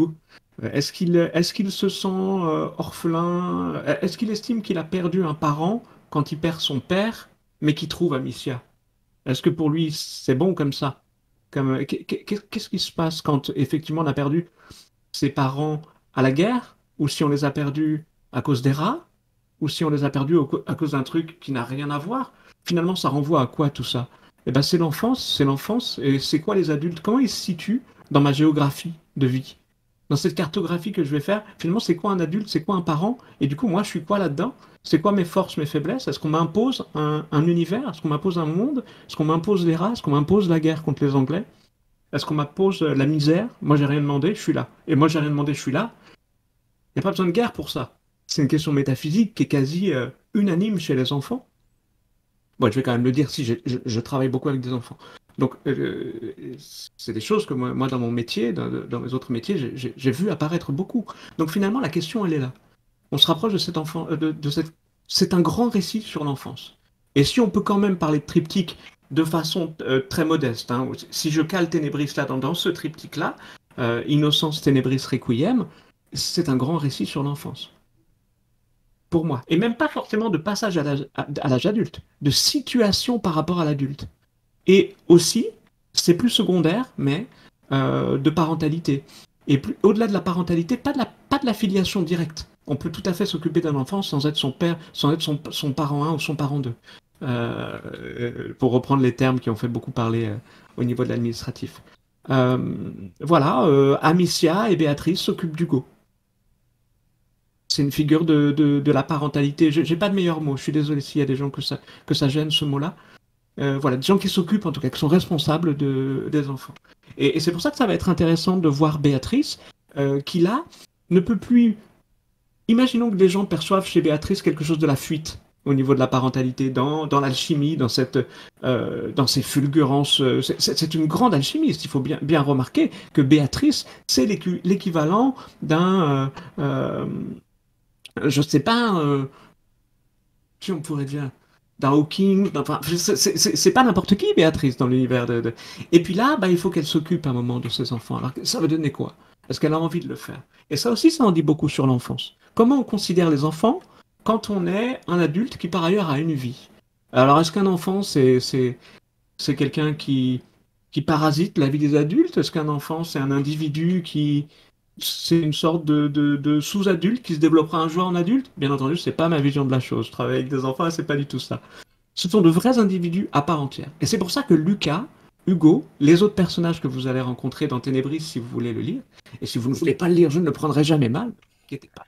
Est-ce qu'il se sent orphelin? Est-ce qu'il estime qu'il a perdu un parent quand il perd son père, mais qu'il trouve Amicia? Est-ce que pour lui, c'est bon comme ça? Qu'est-ce qui se passe quand effectivement on a perdu ses parents à la guerre, ou si on les a perdus à cause des rats, ou si on les a perdus à cause d'un truc qui n'a rien à voir? Finalement, ça renvoie à quoi tout ça? Eh ben, c'est l'enfance, et c'est quoi les adultes? Comment ils se situent dans ma géographie de vie? Dans cette cartographie que je vais faire, finalement, c'est quoi un adulte, c'est quoi un parent? Et du coup, moi, je suis quoi là-dedans? C'est quoi mes forces, mes faiblesses? Est-ce qu'on m'impose un univers? Est-ce qu'on m'impose un monde? Est-ce qu'on m'impose les rats? Est-ce qu'on m'impose la guerre contre les Anglais? Est-ce qu'on m'impose la misère? Moi, j'ai rien demandé, je suis là. Et moi, j'ai rien demandé, je suis là. Il n'y a pas besoin de guerre pour ça. C'est une question métaphysique qui est quasi unanime chez les enfants. Bon, je vais quand même le dire, si je travaille beaucoup avec des enfants. Donc, c'est des choses que moi, dans mon métier, dans mes autres métiers, j'ai vu apparaître beaucoup. Donc, finalement, la question, elle est là. On se rapproche de cet enfant, c'est un grand récit sur l'enfance. Et si on peut quand même parler de triptyque de façon très modeste, hein, si je cale Ténébris là dans ce triptyque-là, Innocence, Ténébris, Requiem, c'est un grand récit sur l'enfance pour moi. Et même pas forcément de passage à l'âge adulte, de situation par rapport à l'adulte. Et aussi, c'est plus secondaire, mais de parentalité. Et au-delà de la parentalité, pas de la filiation directe. On peut tout à fait s'occuper d'un enfant sans être son père, sans être son parent 1 ou son parent 2. Pour reprendre les termes qui ont fait beaucoup parler au niveau de l'administratif. Voilà, Amicia et Béatrice s'occupent d'Hugo. C'est une figure de la parentalité. J'ai pas de meilleur mot. Je suis désolé s'il y a des gens que ça gêne ce mot-là. Voilà, des gens qui s'occupent en tout cas, qui sont responsables des enfants. Et c'est pour ça que ça va être intéressant de voir Béatrice, qui là ne peut plus. Imaginons que les gens perçoivent chez Béatrice quelque chose de la fuite au niveau de la parentalité, dans l'alchimie, dans ces fulgurances. C'est une grande alchimiste. Il faut bien remarquer que Béatrice, c'est l'équivalent d'un je sais pas, qui on pourrait dire, d'un Hawking, enfin, c'est pas n'importe qui, Béatrice, dans l'univers de. Et puis là, bah, il faut qu'elle s'occupe un moment de ses enfants. Alors, ça veut donner quoi? Est-ce qu'elle a envie de le faire? Et ça aussi, ça en dit beaucoup sur l'enfance. Comment on considère les enfants quand on est un adulte qui, par ailleurs, a une vie? Alors, est-ce qu'un enfant, c'est quelqu'un qui parasite la vie des adultes? Est-ce qu'un enfant, c'est un individu qui, c'est une sorte de sous-adulte qui se développera un jour en adulte? Bien entendu, c'est pas ma vision de la chose. Je travaille avec des enfants et c'est pas du tout ça. Ce sont de vrais individus à part entière. Et c'est pour ça que Lucas, Hugo, les autres personnages que vous allez rencontrer dans Ténébris, si vous voulez le lire, et si vous ne voulez pas le lire, je ne le prendrai jamais mal, ne vous inquiétez pas.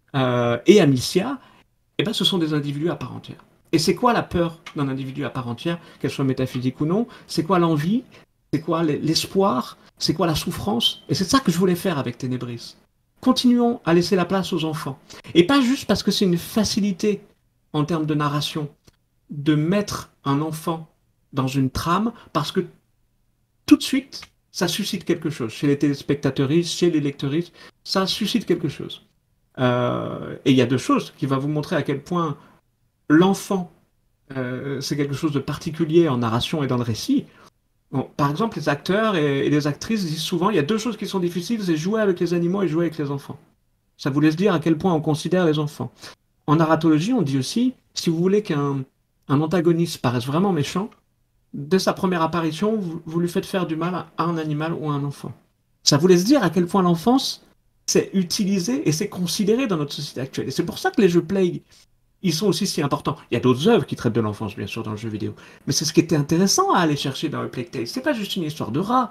Et Amicia, eh ben, ce sont des individus à part entière. Et c'est quoi la peur d'un individu à part entière, qu'elle soit métaphysique ou non? C'est quoi l'envie? C'est quoi l'espoir? C'est quoi la souffrance? Et c'est ça que je voulais faire avec Ténébris. Continuons à laisser la place aux enfants. Et pas juste parce que c'est une facilité en termes de narration de mettre un enfant dans une trame, parce que tout de suite, ça suscite quelque chose. Chez les téléspectateuristes, chez les lecteuristes, ça suscite quelque chose. Et il y a deux choses qui vont vous montrer à quel point l'enfant, c'est quelque chose de particulier en narration et dans le récit. Bon, par exemple, les acteurs et les actrices disent souvent, il y a deux choses qui sont difficiles, c'est jouer avec les animaux et jouer avec les enfants. Ça vous laisse dire à quel point on considère les enfants. En narratologie, on dit aussi, si vous voulez qu'un antagoniste paraisse vraiment méchant, dès sa première apparition, vous lui faites faire du mal à un animal ou à un enfant. Ça vous laisse dire à quel point l'enfance, c'est utilisé et c'est considéré dans notre société actuelle. Et c'est pour ça que les jeux Plague, ils sont aussi si importants. Il y a d'autres œuvres qui traitent de l'enfance, bien sûr, dans le jeu vidéo. Mais c'est ce qui était intéressant à aller chercher dans le Plague Tale. C'est pas juste une histoire de rats.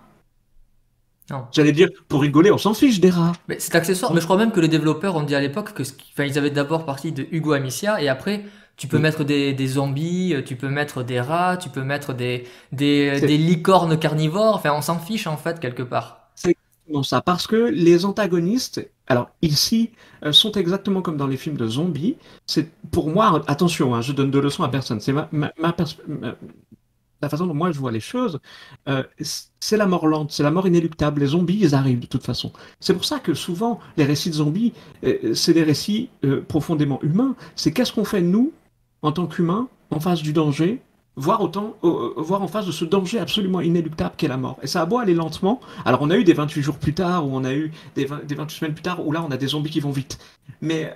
Non. J'allais dire, pour rigoler, on s'en fiche des rats. Mais c'est accessoire. Mais je crois même que les développeurs ont dit à l'époque que enfin, ils avaient d'abord parti de Hugo Amicia et après tu peux Oui. mettre des zombies, tu peux mettre des rats, tu peux mettre des licornes carnivores. Enfin, on s'en fiche en fait quelque part. C'est exactement ça. Parce que les antagonistes, alors ici, sont exactement comme dans les films de zombies. C'est pour moi, attention, hein, je donne de leçons à personne. C'est la façon dont moi je vois les choses. C'est la mort lente, c'est la mort inéluctable. Les zombies, ils arrivent de toute façon. C'est pour ça que souvent, les récits de zombies, c'est des récits profondément humains. C'est qu'est-ce qu'on fait nous, en tant qu'humains, en face du danger, voir en face de ce danger absolument inéluctable qu'est la mort. Et ça a beau aller lentement. Alors on a eu des 28 jours plus tard, ou on a eu des 28 semaines plus tard, où là on a des zombies qui vont vite. Mais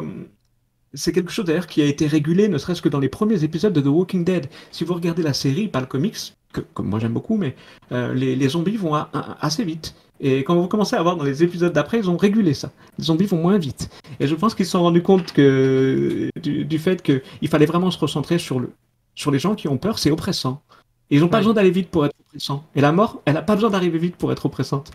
c'est quelque chose d'ailleurs qui a été régulé, ne serait-ce que dans les premiers épisodes de The Walking Dead. Si vous regardez la série, pas le comics, que, comme moi j'aime beaucoup, mais les zombies vont assez vite. Et quand vous commencez à voir dans les épisodes d'après, ils ont régulé ça. Les zombies vont moins vite. Et je pense qu'ils se sont rendus compte du fait qu'il fallait vraiment se recentrer sur les gens qui ont peur, c'est oppressant. Et ils n'ont pas Oui. besoin d'aller vite pour être oppressants. Et la mort, elle n'a pas besoin d'arriver vite pour être oppressante.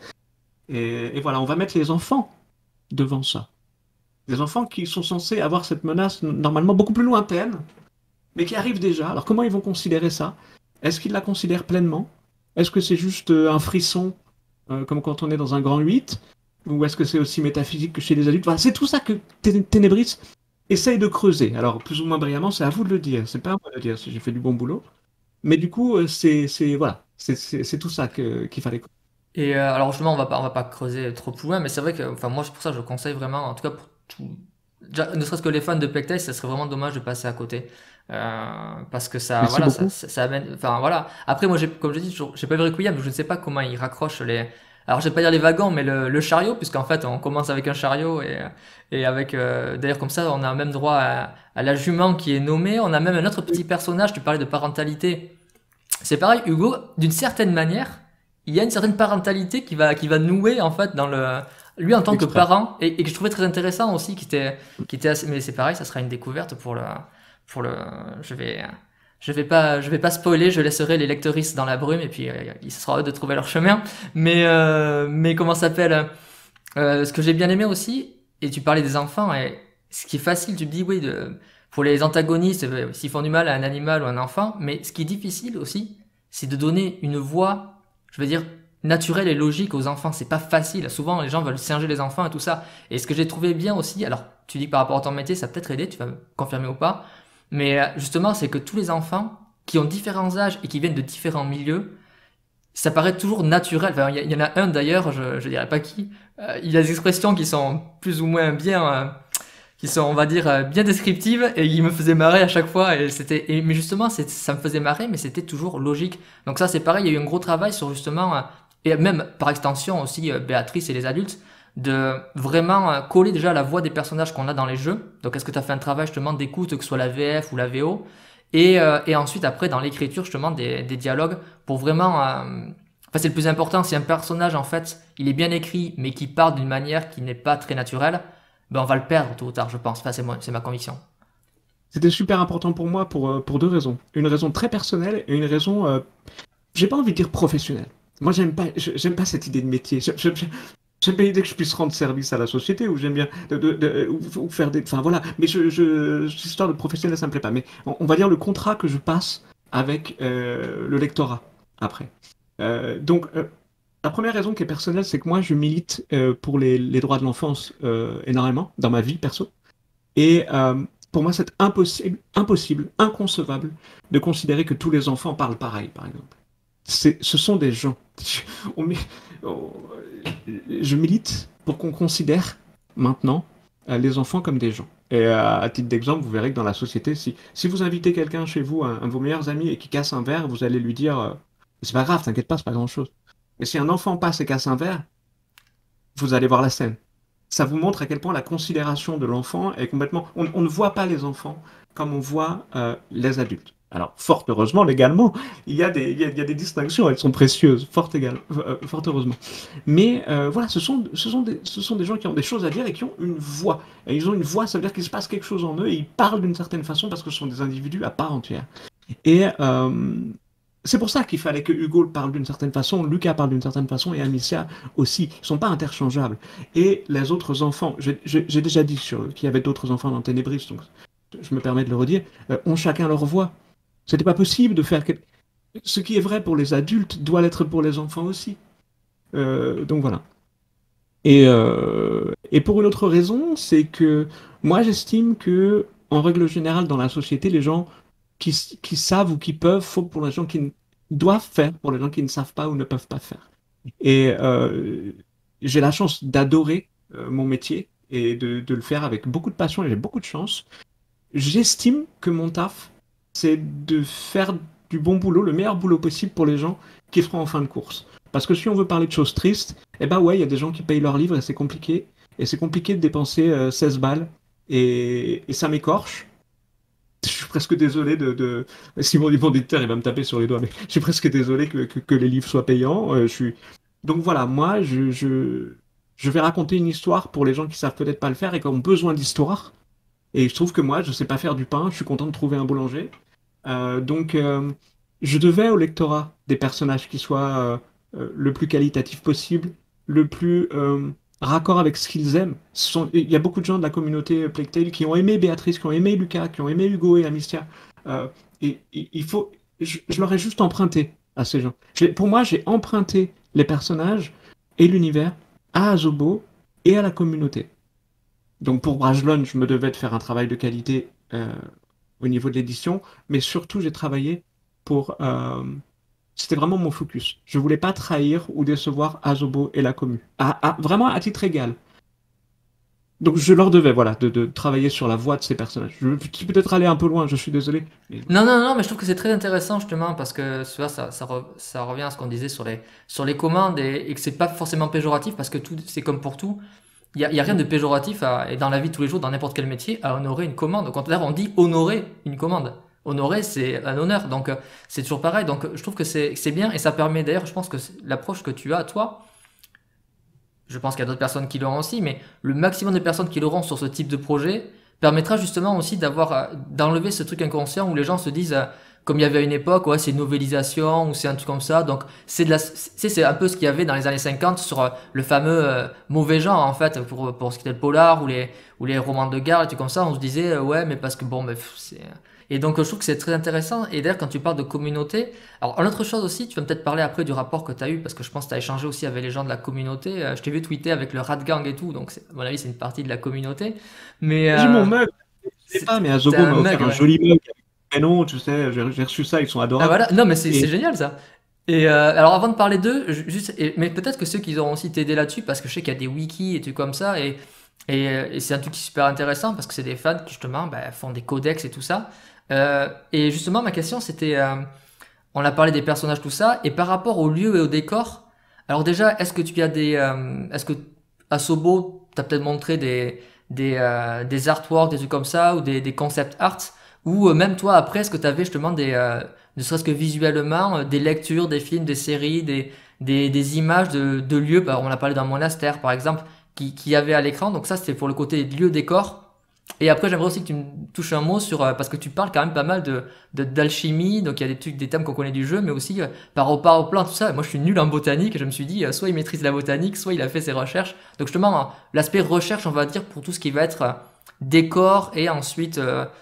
Et voilà, on va mettre les enfants devant ça. Des enfants qui sont censés avoir cette menace normalement beaucoup plus lointaine, mais qui arrivent déjà. Alors comment ils vont considérer ça? Est-ce qu'ils la considèrent pleinement? Est-ce que c'est juste un frisson, comme quand on est dans un grand 8? Ou est-ce que c'est aussi métaphysique que chez les adultes? Voilà, c'est tout ça que Ténébris essaye de creuser. Alors, plus ou moins brillamment, c'est à vous de le dire. C'est pas à moi de le dire si j'ai fait du bon boulot. Mais du coup, voilà, c'est tout ça qu'il fallait. Et alors justement, on va pas creuser trop plus loin, mais c'est vrai que, enfin moi c'est pour ça que je conseille vraiment, en tout cas pour tout, ne serait-ce que les fans de Plectale, ça serait vraiment dommage de passer à côté. Parce que ça, Merci voilà, beaucoup. ça amène, enfin voilà. Après moi, comme je dis, j'ai pas vu Requiem, donc je ne sais pas comment il raccroche les, alors je vais pas dire les wagons, mais le chariot, puisqu'en fait on commence avec un chariot et avec, d'ailleurs comme ça on a même droit à la jument qui est nommée, on a même un autre petit personnage, tu parlais de parentalité. C'est pareil, Hugo, d'une certaine manière, il y a une certaine parentalité qui va nouer en fait dans le lui en tant que Exprès. parent et que je trouvais très intéressant aussi qui était assez, mais c'est pareil, ça sera une découverte pour le je vais je vais pas spoiler, je laisserai les lecteuristes dans la brume et puis il sera à eux de trouver leur chemin. Mais comment ça s'appelle ce que j'ai bien aimé aussi, et tu parlais des enfants, et ce qui est facile, tu te dis oui, pour les antagonistes, s'ils font du mal à un animal ou à un enfant, mais ce qui est difficile aussi, c'est de donner une voix, je veux dire, naturelle et logique aux enfants. C'est pas facile. Souvent, les gens veulent singer les enfants et tout ça. Et ce que j'ai trouvé bien aussi, alors tu dis que par rapport à ton métier, ça a peut-être aidé, tu vas me confirmer ou pas, mais justement, c'est que tous les enfants qui ont différents âges et qui viennent de différents milieux, ça paraît toujours naturel. Enfin, il y en a un d'ailleurs, je dirais pas qui. Il a des expressions qui sont plus ou moins bien, qui sont, on va dire, bien descriptives et qui me faisaient marrer à chaque fois. Et mais justement, ça me faisait marrer, mais c'était toujours logique. Donc ça, c'est pareil. Il y a eu un gros travail sur justement, et même par extension aussi, Béatrice et les adultes, de vraiment coller déjà la voix des personnages qu'on a dans les jeux. Donc, est-ce que tu as fait un travail justement d'écoute, que ce soit la VF ou la VO? Et ensuite, après, dans l'écriture, justement, des dialogues pour vraiment. Enfin, c'est le plus important. Si un personnage, en fait, il est bien écrit, mais qui parle d'une manière qui n'est pas très naturelle, ben, on va le perdre tôt ou tard, je pense. Enfin, c'est ma conviction. C'était super important pour moi pour deux raisons. Une raison très personnelle et une raison, j'ai pas envie de dire professionnelle. Moi, j'aime pas cette idée de métier. J'aime bien l'idée que je puisse rendre service à la société, ou j'aime bien ou faire des, enfin voilà. Mais cette histoire de professionnel, ça me plaît pas. Mais on va dire le contrat que je passe avec le lectorat après. Donc, la première raison qui est personnelle, c'est que moi, je milite pour les droits de l'enfance énormément dans ma vie perso. Et pour moi, c'est impossible, inconcevable de considérer que tous les enfants parlent pareil, par exemple. Ce sont des gens. On met- on- je milite pour qu'on considère maintenant les enfants comme des gens. Et à titre d'exemple, vous verrez que dans la société, si vous invitez quelqu'un chez vous, un de vos meilleurs amis, et qui casse un verre, vous allez lui dire c'est pas grave, t'inquiète pas, c'est pas grand-chose. Mais si un enfant passe et casse un verre, vous allez voir la scène. Ça vous montre à quel point la considération de l'enfant est complètement. On ne voit pas les enfants comme on voit les adultes. Alors, fort heureusement, légalement, il y a des distinctions, elles sont précieuses, fort heureusement. Mais voilà, ce sont des gens qui ont des choses à dire et qui ont une voix. Et ils ont une voix, ça veut dire qu'il se passe quelque chose en eux et ils parlent d'une certaine façon parce que ce sont des individus à part entière. Et c'est pour ça qu'il fallait que Hugo parle d'une certaine façon, Lucas parle d'une certaine façon et Amicia aussi. Ils ne sont pas interchangeables. Et les autres enfants, j'ai déjà dit qu'il y avait d'autres enfants dans Ténébris, donc je me permets de le redire, ont chacun leur voix. C'était pas possible de faire ce qui est vrai pour les adultes doit l'être pour les enfants aussi. Donc voilà. Et pour une autre raison, c'est que moi j'estime que, en règle générale, dans la société, les gens qui savent ou qui peuvent font pour les gens doivent faire pour les gens qui ne savent pas ou ne peuvent pas faire. Et j'ai la chance d'adorer mon métier et de le faire avec beaucoup de passion et j'ai beaucoup de chance. J'estime que mon taf, c'est de faire du bon boulot, le meilleur boulot possible pour les gens qui seront en fin de course. Parce que si on veut parler de choses tristes, eh ben ouais, il y a des gens qui payent leurs livres et c'est compliqué. Et c'est compliqué de dépenser 16 balles. Et ça m'écorche. Je suis presque désolé Simon mon éditeur, il va me taper sur les doigts, mais je suis presque désolé que les livres soient payants. Donc voilà, moi, je vais raconter une histoire pour les gens qui savent peut-être pas le faire et qui ont besoin d'histoire. Et je trouve que moi, je sais pas faire du pain, je suis content de trouver un boulanger. Donc, je devais au lectorat des personnages qui soient le plus qualitatif possible, le plus raccord avec ce qu'ils aiment. Il y a beaucoup de gens de la communauté Plague Tale qui ont aimé Béatrice, qui ont aimé Lucas, qui ont aimé Hugo et Amicia. Il faut, je leur ai juste emprunté à ces gens. Pour moi, j'ai emprunté les personnages et l'univers à Asobo et à la communauté. Donc pour Brajlon, je me devais de faire un travail de qualité au niveau de l'édition, mais surtout j'ai travaillé pour... c'était vraiment mon focus. Je voulais pas trahir ou décevoir Asobo et la commu. Vraiment à titre égal. Donc je leur devais, voilà, de travailler sur la voix de ces personnages. Je vais peut-être aller un peu loin, je suis désolé. Mais... Non, mais je trouve que c'est très intéressant justement parce que tu vois, ça revient à ce qu'on disait sur les commandes et que c'est pas forcément péjoratif parce que tout, c'est comme pour tout. Il y a rien de péjoratif et dans la vie de tous les jours, dans n'importe quel métier, à honorer une commande. Au contraire, on dit honorer une commande. Honorer, c'est un honneur. Donc, c'est toujours pareil. Donc, je trouve que c'est bien et ça permet d'ailleurs, je pense que l'approche que tu as, toi, je pense qu'il y a d'autres personnes qui l'auront aussi, mais le maximum de personnes qui l'auront sur ce type de projet permettra justement aussi d'enlever ce truc inconscient où les gens se disent, comme il y avait à une époque, ouais, c'est une novélisation ou c'est un truc comme ça. Donc, c'est un peu ce qu'il y avait dans les années 50 sur le fameux mauvais genre, en fait, pour ce qui était le polar ou les romans de gare et tout comme ça. On se disait, ouais, mais parce que bon, mais c'est. Et donc, je trouve que c'est très intéressant. Et d'ailleurs, quand tu parles de communauté, alors, une autre chose aussi, tu vas peut-être parler après du rapport que tu as eu, parce que je pense que tu as échangé aussi avec les gens de la communauté. Je t'ai vu tweeter avec le Rat Gang et tout, donc à mon avis, c'est une partie de la communauté. Mais J'ai mon mug, je sais pas, mais Asobo m'a offert un ouais. joli mug avec un prénom, tu sais, j'ai reçu ça, ils sont Ah adorables. voilà, non mais c'est Et génial ça. Et alors avant de parler d'eux, mais peut-être que ceux qui auront aussi t'aider là-dessus, parce que je sais qu'il y a des wikis et trucs comme ça, et c'est un truc qui est super intéressant parce que c'est des fans qui justement font des codex et tout ça. Et justement ma question c'était, on a parlé des personnages tout ça, et par rapport au lieu et au décor, alors déjà est-ce que tu as est-ce que à Sobo t'as peut-être montré des artworks, des trucs comme ça, ou des concept arts, ou même toi après est-ce que tu avais justement ne serait-ce que visuellement, des lectures, des films, des séries, des images de lieux, on a parlé d'un monastère par exemple, qui y avait à l'écran, donc ça c'était pour le côté lieu décor. Et après j'aimerais aussi que tu me touches un mot sur, parce que tu parles quand même pas mal d'alchimie, donc il y a des trucs, des thèmes qu'on connaît du jeu, mais aussi par rapport au plan, tout ça. Moi je suis nul en botanique, et je me suis dit, soit il maîtrise la botanique, soit il a fait ses recherches. Donc justement, l'aspect recherche, on va dire, pour tout ce qui va être décor et ensuite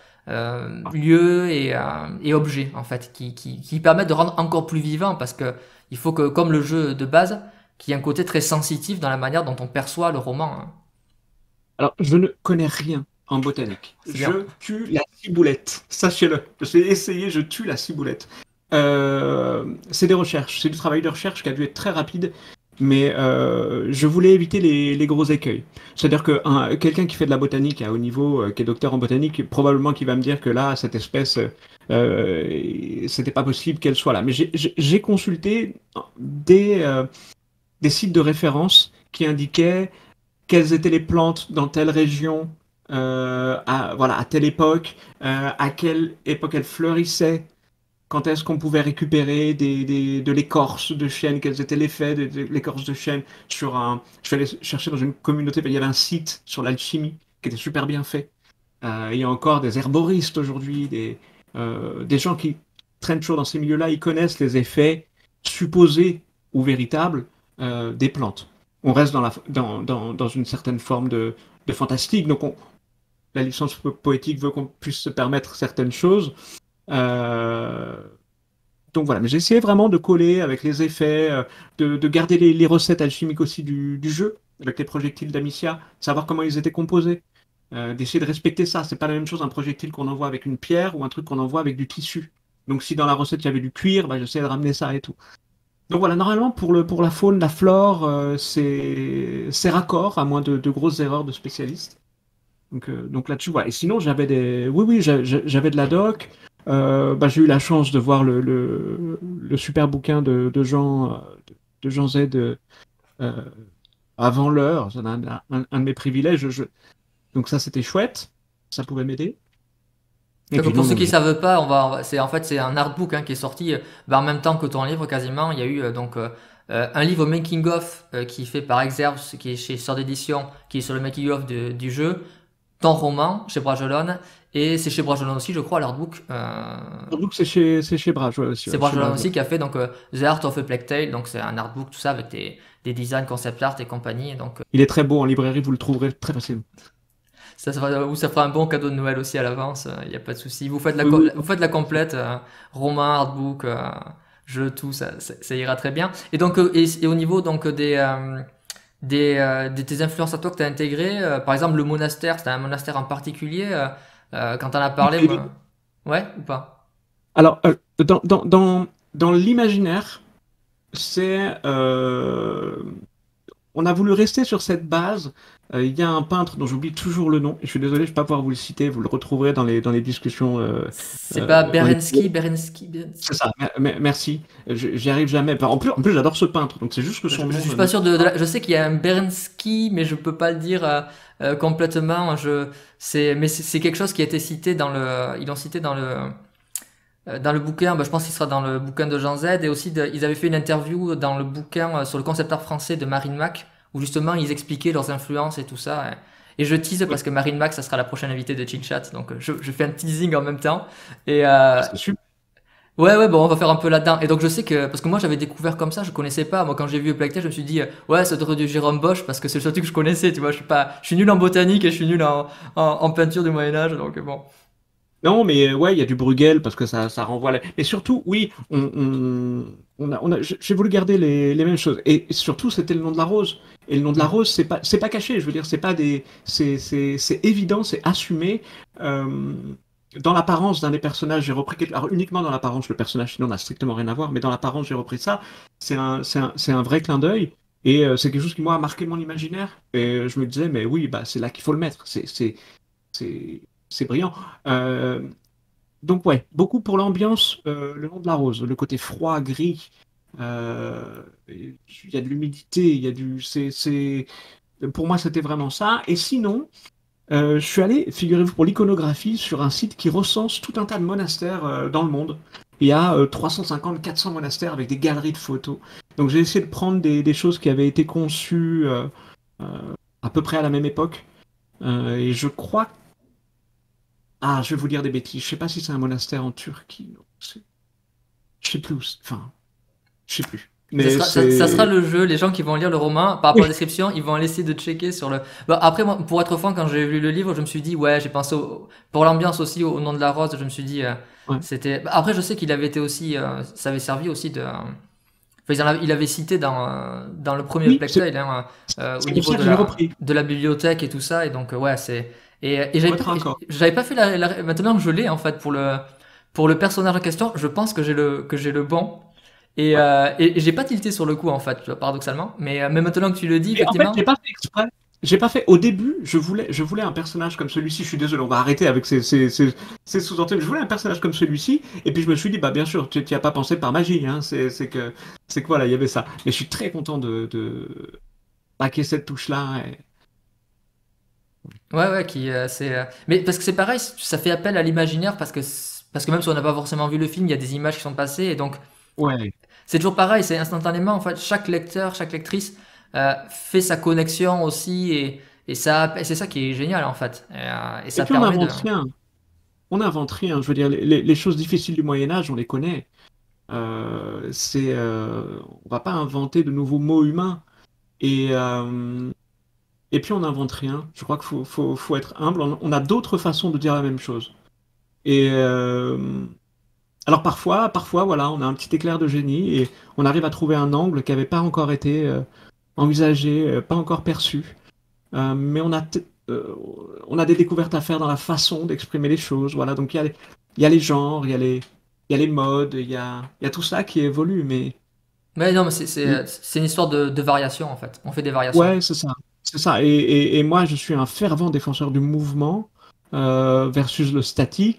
lieu et objet en fait qui permettent de rendre encore plus vivant parce que il faut que comme le jeu de base qu'il y ait un côté très sensitif dans la manière dont on perçoit le roman, hein. alors, je ne connais rien en botanique. C'est bien. Je tue la ciboulette, sachez-le. J'ai essayé, je tue la ciboulette. C'est des recherches, c'est du travail de recherche qui a dû être très rapide, mais je voulais éviter les gros écueils. C'est-à-dire que quelqu'un qui fait de la botanique à haut niveau, qui est docteur en botanique, probablement qu'il va me dire que là, cette espèce, c'était pas possible qu'elle soit là. Mais j'ai consulté des sites de référence qui indiquaient quelles étaient les plantes dans telle région, voilà, à telle époque, à quelle époque elles fleurissaient, quand est-ce qu'on pouvait récupérer de l'écorce de chêne, quels étaient les effets de l'écorce de chêne je suis allé chercher dans une communauté, il y avait un site sur l'alchimie qui était super bien fait. Il y a encore des herboristes aujourd'hui, des gens qui traînent toujours dans ces milieux-là, ils connaissent les effets supposés ou véritables des plantes. On reste dans une certaine forme de fantastique, donc la licence poétique veut qu'on puisse se permettre certaines choses. Euh, donc voilà, mais j'ai essayé vraiment de coller avec les effets, de garder les recettes alchimiques aussi du jeu, avec les projectiles d'Amicia, savoir comment ils étaient composés, d'essayer de respecter ça. C'est pas la même chose un projectile qu'on envoie avec une pierre ou un truc qu'on envoie avec du tissu. Donc si dans la recette il y avait du cuir, j'essayais de ramener ça et tout. Donc voilà, normalement pour la faune, la flore, c'est raccord, à moins de grosses erreurs de spécialistes. Donc là-dessus, voilà. Et sinon, j'avais oui, j'avais de la doc. bah, j'ai eu la chance de voir le super bouquin de Jean Z euh, avant l'heure. C'est un de mes privilèges. Donc ça, c'était chouette. Ça pouvait m'aider. Et Donc puis pour non, ceux non, qui savent pas, c'est en fait c'est un artbook hein, qui est sorti bah, en même temps que ton livre quasiment. Il y a eu un livre making of qui est fait par Exerve, qui est chez Sœur d'édition, qui est sur le making of du jeu, ton roman chez Bragelonne et c'est chez Bragelonne aussi, je crois, l'artbook. surtout que c'est chez Brage, ouais, aussi. C'est Ouais, chez Bragelonne Brage, ouais. aussi qui a fait donc The Art of a Plague Tale, donc c'est un artbook tout ça avec des designs concept art et compagnie. Et donc Il est très beau en librairie, vous le trouverez très facilement. ça fera un bon cadeau de Noël aussi à l'avance, il n'y a pas de souci. Oui, oui. Vous faites la complète, roman, artbook, jeu, tout, ça ira très bien. Et donc, et au niveau donc de tes influences à toi que tu as intégrées, par exemple le monastère, c'était un monastère en particulier, quand on a parlé, moi... Ouais ou pas? Alors, dans l'imaginaire, c'est on a voulu rester sur cette base. Il y a un peintre dont j'oublie toujours le nom, et je suis désolé, je ne vais pas pouvoir vous le citer, vous le retrouverez dans les discussions. C'est pas Dans les... Berensky. C'est ça, merci. J'y arrive jamais. Enfin, en plus j'adore ce peintre, donc c'est juste que son Je nom. suis pas sûr je sais qu'il y a un Berensky, mais je peux pas le dire complètement. Mais c'est quelque chose qui a été cité ils l'ont cité dans le bouquin. Bah, je pense qu'il sera dans le bouquin de Jean Z et aussi ils avaient fait une interview dans le bouquin sur le concept art français de Marine Mac où justement ils expliquaient leurs influences et tout ça. Et je tease parce que Marine Mac, ça sera la prochaine invitée de Chit Chat, donc je fais un teasing en même temps. Et C'est super. ouais, bon, on va faire un peu là-dedans. Et donc, je sais que, parce que moi, j'avais découvert comme ça, je connaissais pas. Moi, quand j'ai vu Plague Tale, je me suis dit, ouais, ça doit être du Jérôme Bosch, parce que c'est le seul truc que je connaissais, tu vois. Je suis nul en botanique et je suis nul en peinture du Moyen-Âge, donc bon. Non, mais ouais, il y a du Bruegel parce que ça renvoie. Et surtout, oui, j'ai voulu garder les mêmes choses. Et surtout, c'était le nom de la rose. Et le nom de la Mhm. rose, c'est pas caché. Je veux dire, c'est pas des, c'est évident, c'est assumé. Euh, Dans l'apparence d'un des personnages, j'ai repris alors uniquement dans l'apparence, le personnage sinon n'a strictement rien à voir, mais dans l'apparence, j'ai repris ça. C'est un vrai clin d'œil. Et c'est quelque chose qui, moi, a marqué mon imaginaire. Et je me disais, mais oui, bah, c'est là qu'il faut le mettre. C'est, c'est brillant. Euh, donc ouais, beaucoup pour l'ambiance, le nom de la rose, le côté froid, gris. Il y a de l'humidité, il y a du, pour moi c'était vraiment ça. Et sinon, je suis allé, figurez-vous, pour l'iconographie sur un site qui recense tout un tas de monastères dans le monde. Il y a 350, 400 monastères avec des galeries de photos. Donc j'ai essayé de prendre des choses qui avaient été conçues à peu près à la même époque. Et je crois. Ah, je vais vous dire des bêtises. Je sais pas si c'est un monastère en Turquie. Non, je sais plus où enfin, je sais plus. Mais Ça sera c'est. le jeu. Les gens qui vont lire le roman, par rapport à Oui. la description, ils vont essayer de checker sur le. Bah, après, moi, pour être franc, quand j'ai lu le livre, je me suis dit, ouais, j'ai pensé pour l'ambiance aussi, au nom de la rose, je me suis dit, Ouais. c'était. Bah, après, je sais qu'il avait été aussi, ça avait servi aussi de. Enfin, il avait cité dans le premier Oui, Plague Tale, hein, au c'est pour niveau ça que je l'ai repris. de la bibliothèque et tout ça, et donc ouais, c'est et Pour être encore. j'avais pas fait maintenant que je l'ai en fait pour le personnage en question, je pense que j'ai le bon Ouais. et j'ai pas tilté sur le coup en fait, tu vois, paradoxalement, mais maintenant que tu le dis, Et en fait, effectivement, j'ai pas fait exprès. J'ai pas fait. Au début, je voulais un personnage comme celui-ci. Je suis désolé, on va arrêter avec ces sous-entendus. Je voulais un personnage comme celui-ci, et puis je me suis dit, bah bien sûr, tu n'y as pas pensé par magie. Hein. C'est que voilà, il y avait ça. Mais je suis très content de paquer cette touche-là. ouais, qui mais parce que c'est pareil, ça fait appel à l'imaginaire parce que même si on n'a pas forcément vu le film, il y a des images qui sont passées et donc Ouais. c'est toujours pareil, c'est instantanément, en fait, chaque lecteur, chaque lectrice fait sa connexion aussi, et c'est ça qui est génial, en fait. Et Et ça puis on permet de... n'invente rien. On n'invente rien. Je veux dire, les choses difficiles du Moyen Âge, on les connaît. On va pas inventer de nouveaux mots humains. Et, euh, et puis on n'invente rien. Je crois qu'il faut être humble. On a d'autres façons de dire la même chose. Et alors parfois, voilà, on a un petit éclair de génie et on arrive à trouver un angle qui n'avait pas encore été envisagé, pas encore perçu. Mais on a des découvertes à faire dans la façon d'exprimer les choses. Voilà, donc il y a les genres, il y a les modes, il y a tout ça qui évolue. Mais non, mais Mais c'est une histoire de variation, en fait. On fait des variations. ouais, c'est ça. C'est ça. Et moi, je suis un fervent défenseur du mouvement versus le statique.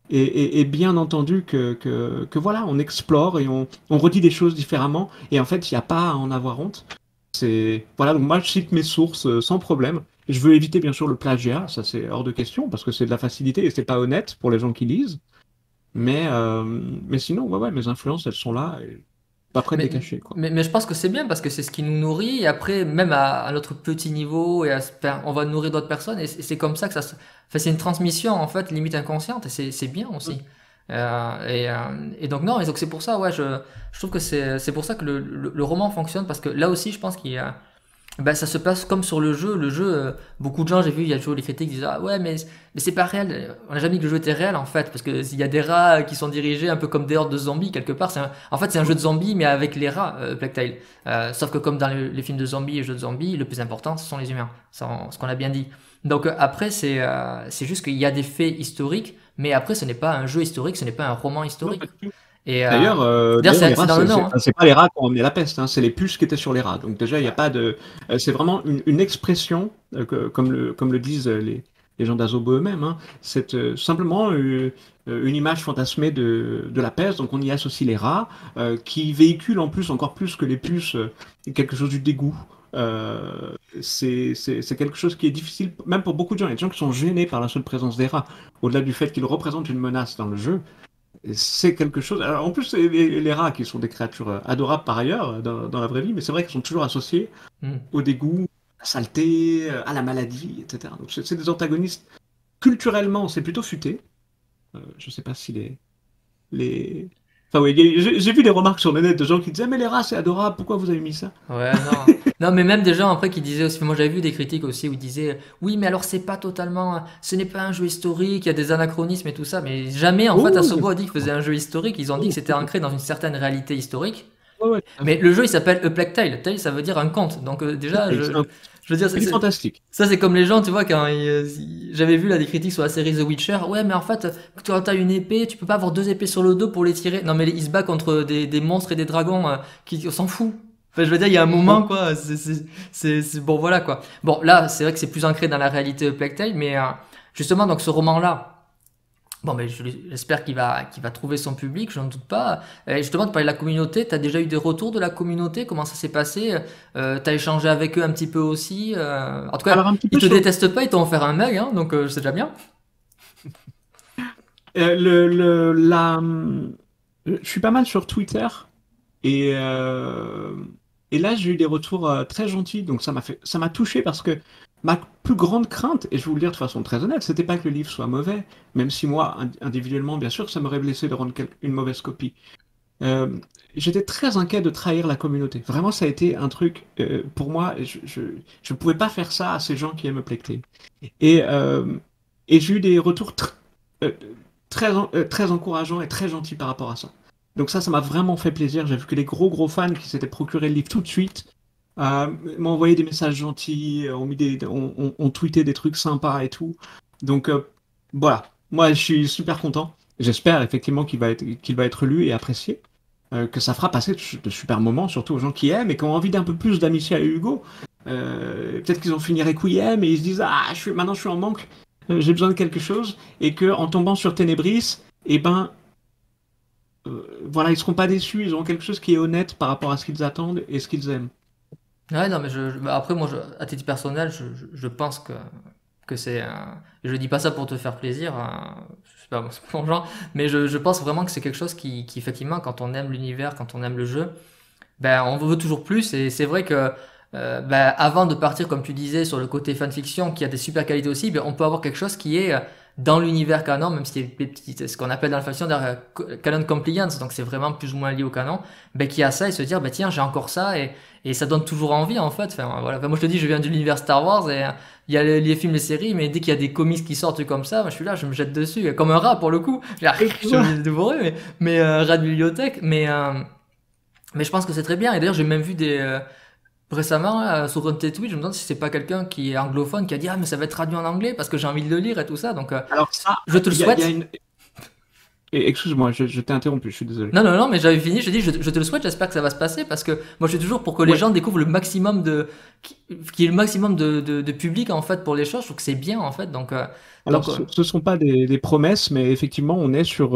et bien entendu que voilà, on explore et on redit des choses différemment. Et en fait, il n'y a pas à en avoir honte. C'est voilà, donc moi je cite mes sources sans problème. Je veux éviter bien sûr le plagiat, ça c'est hors de question parce que c'est de la facilité et c'est pas honnête pour les gens qui lisent. Mais sinon, ouais, ouais, mes influences elles sont là et pas prêt de Mais, les cacher quoi. mais je pense que c'est bien parce que c'est ce qui nous nourrit. Et après, même à notre petit niveau, enfin, on va nourrir d'autres personnes. Et c'est comme ça que enfin, c'est une transmission, en fait, limite inconsciente. Et c'est bien aussi. Et donc, non, et donc c'est pour ça, ouais, je trouve que c'est pour ça que le roman fonctionne. Parce que là aussi, je pense qu'il y a. Ben, ça se passe comme sur le jeu. Le jeu, beaucoup de gens, j'ai vu, il y a toujours les critiques qui disent ah ouais, mais c'est pas réel. On n'a jamais dit que le jeu était réel en fait, parce que s'il y a des rats qui sont dirigés un peu comme des hordes de zombies quelque part. En fait, c'est un jeu de zombies, mais avec les rats, Plague Tale. Sauf que comme dans les films de zombies et jeux de zombies, le plus important, ce sont les humains. Ce qu'on a bien dit. Donc après, c'est juste qu'il y a des faits historiques, mais après, ce n'est pas un jeu historique, ce n'est pas un roman Non, pas historique. du tout. Et d'ailleurs, D'ailleurs, les c'est rats, dans le nom. Hein. c'est pas les rats qui ont emmené la peste, hein, c'est les puces qui étaient sur les rats. Donc déjà, il n'y a pas de, c'est vraiment une expression, comme le disent les gens d'Azobo eux-mêmes. Hein. C'est simplement une image fantasmée de la peste. Donc on y associe les rats, qui véhiculent en plus, encore plus que les puces, quelque chose du dégoût. C'est quelque chose qui est difficile, même pour beaucoup de gens. Il y a des gens qui sont gênés par la seule présence des rats, au-delà du fait qu'ils représentent une menace dans le jeu. C'est quelque chose. Alors, en plus, c'est les rats qui sont des créatures adorables par ailleurs dans la vraie vie, mais c'est vrai qu'ils sont toujours associés Hmm. au dégoût, à la saleté, à la maladie, etc. Donc c'est des antagonistes. Culturellement, c'est plutôt futé. Je sais pas si les... Enfin oui, j'ai vu des remarques sur le net de gens qui disaient mais les rats c'est adorable, pourquoi vous avez mis ça? Ouais, non. Non, mais même des gens après qui disaient aussi, moi j'avais vu des critiques aussi où ils disaient, oui, mais alors c'est pas totalement, ce n'est pas un jeu historique, il y a des anachronismes et tout ça, mais jamais en fait Oh, Asobo a dit qu'il faisait un jeu historique, ils ont dit que c'était ancré dans une certaine réalité historique. ouais, ouais, tout à Mais fait. le jeu il s'appelle A Plague Tale, Tale ça veut dire un conte, donc déjà, C'est je veux dire, du fantastique. ça c'est comme les gens, tu vois, quand j'avais vu là des critiques sur la série The Witcher, ouais, mais en fait, quand t'as une épée, tu peux pas avoir deux épées sur le dos pour les tirer. Non, mais ils se battent contre des monstres et des dragons, qui on s'en fout. Enfin, je veux dire, il y a un moment, quoi. Bon, voilà, quoi. Bon, là, c'est vrai que c'est plus ancré dans la réalité de Plague Tale, mais justement, donc ce roman-là, bon, mais j'espère qu'il va trouver son public, j'en doute pas. Et justement, tu parlais de la communauté, tu as déjà eu des retours de la communauté, comment ça s'est passé? Tu as échangé avec eux un petit peu aussi. En tout cas, Alors un petit ils peu te sur détestent pas, ils t'ont offert un mail, hein, donc c'est déjà bien. je suis pas mal sur Twitter. Et, euh, et là, j'ai eu des retours très gentils, donc ça m'a touché parce que ma plus grande crainte, et je vais vous le dire de façon très honnête, c'était pas que le livre soit mauvais, même si moi, individuellement, bien sûr, ça m'aurait blessé de rendre une mauvaise copie. Euh, J'étais très inquiet de trahir la communauté. Vraiment, ça a été un truc pour moi. Je pouvais pas faire ça à ces gens qui aiment Plecté. Et, euh, et j'ai eu des retours euh, très encourageants et très gentils par rapport à ça. Donc ça m'a vraiment fait plaisir. J'ai vu que les gros fans qui s'étaient procuré le livre tout de suite m'ont envoyé des messages gentils, ont tweeté des trucs sympas et tout. Donc voilà, moi je suis super content. J'espère effectivement qu'il va être lu et apprécié, que ça fera passer de super moments, surtout aux gens qui aiment et qui ont envie d'un peu plus d'amitié à Hugo. Peut-être qu'ils ont fini Requiem et ils se disent ah maintenant je suis en manque, j'ai besoin de quelque chose et que en tombant sur Ténébris, eh ben voilà, ils seront pas déçus, ils auront quelque chose qui est honnête par rapport à ce qu'ils attendent et ce qu'ils aiment. Ouais, non, mais bah, après, moi, à titre personnel, je pense que c'est. Je dis pas ça pour te faire plaisir, je sais pas, moi, c'est mon genre, mais je pense vraiment que c'est quelque chose qui, effectivement, quand on aime l'univers, quand on aime le jeu, ben, on veut toujours plus. Et c'est vrai que ben, avant de partir, comme tu disais, sur le côté fanfiction, qui a des super qualités aussi, ben, on peut avoir quelque chose qui est dans l'univers canon, même si c'est ce qu'on appelle dans la fanfiction canon compliance, donc c'est vraiment plus ou moins lié au canon, ben, qui a ça et se dire, ben, tiens, j'ai encore ça, et ça donne toujours envie en fait. Enfin, voilà. Enfin, moi je te dis, je viens de l'univers Star Wars, et il y a les films, les séries, mais dès qu'il y a des comics qui sortent comme ça, moi, je suis là, je me jette dessus, comme un rat pour le coup. J'ai envie de dévorer, mais rat de bibliothèque, mais je pense que c'est très bien. Et d'ailleurs, j'ai même vu récemment sur un Twitch, je me demande si c'est pas quelqu'un qui est anglophone qui a dit ah mais ça va être traduit en anglais parce que j'ai envie de le lire et tout ça. Donc Alors ça, je te le il y a souhaite. une... Excuse-moi, je t'ai interrompu, je suis désolé. Non, non, non, mais j'avais fini. Je dis, je te le souhaite. J'espère que ça va se passer parce que moi, je suis toujours pour que les Ouais. gens découvrent le maximum qu'il y ait le maximum de public en fait pour les choses. Je trouve que c'est bien en fait. Alors, Donc, ce sont pas des promesses, mais effectivement, on est sur,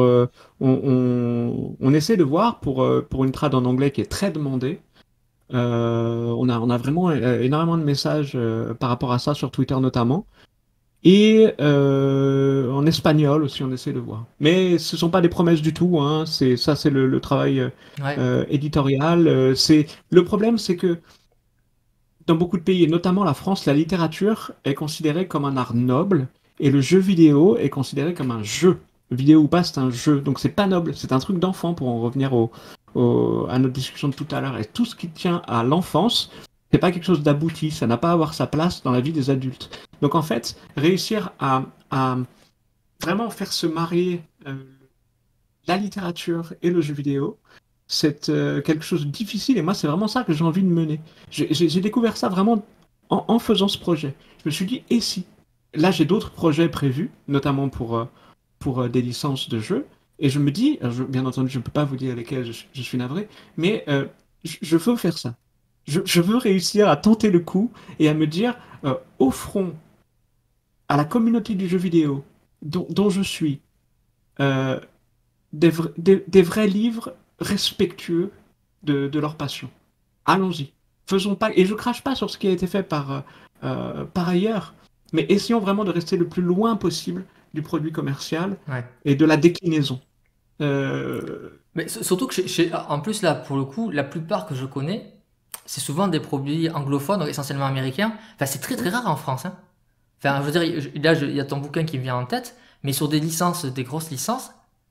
on essaie de voir pour une trad en anglais qui est très demandée. On a vraiment énormément de messages par rapport à ça sur Twitter notamment. Et en espagnol aussi, on essaie de voir. Mais ce sont pas des promesses du tout, hein. C'est le travail ouais, éditorial. Le problème, c'est que dans beaucoup de pays, et notamment la France, la littérature est considérée comme un art noble et le jeu vidéo est considéré comme un jeu. Vidéo ou pas, c'est un jeu. Donc c'est pas noble, c'est un truc d'enfant pour en revenir à notre discussion de tout à l'heure. Et tout ce qui tient à l'enfance, c'est pas quelque chose d'abouti, ça n'a pas à avoir sa place dans la vie des adultes. Donc en fait, réussir à vraiment faire se marier la littérature et le jeu vidéo, c'est quelque chose de difficile et moi c'est vraiment ça que j'ai envie de mener. J'ai découvert ça vraiment en faisant ce projet. Je me suis dit, et si? Là j'ai d'autres projets prévus, notamment pour des licences de jeux, et je me dis, alors, bien entendu je ne peux pas vous dire lesquelles je suis navré, mais je veux faire ça. Je veux réussir à tenter le coup et à me dire, offrons à la communauté du jeu vidéo dont je suis, euh, des vrais livres respectueux de leur passion. Allons-y. Faisons pas. Et je crache pas sur ce qui a été fait par ailleurs, mais essayons vraiment de rester le plus loin possible du produit commercial ouais. et de la déclinaison. Euh, Mais surtout que en plus là, pour le coup, la plupart que je connais, c'est souvent des produits anglophones, donc essentiellement américains. Enfin, c'est très très rare en France, hein. Enfin, je veux dire, là, il y a ton bouquin qui me vient en tête, mais sur des licences, des grosses licences,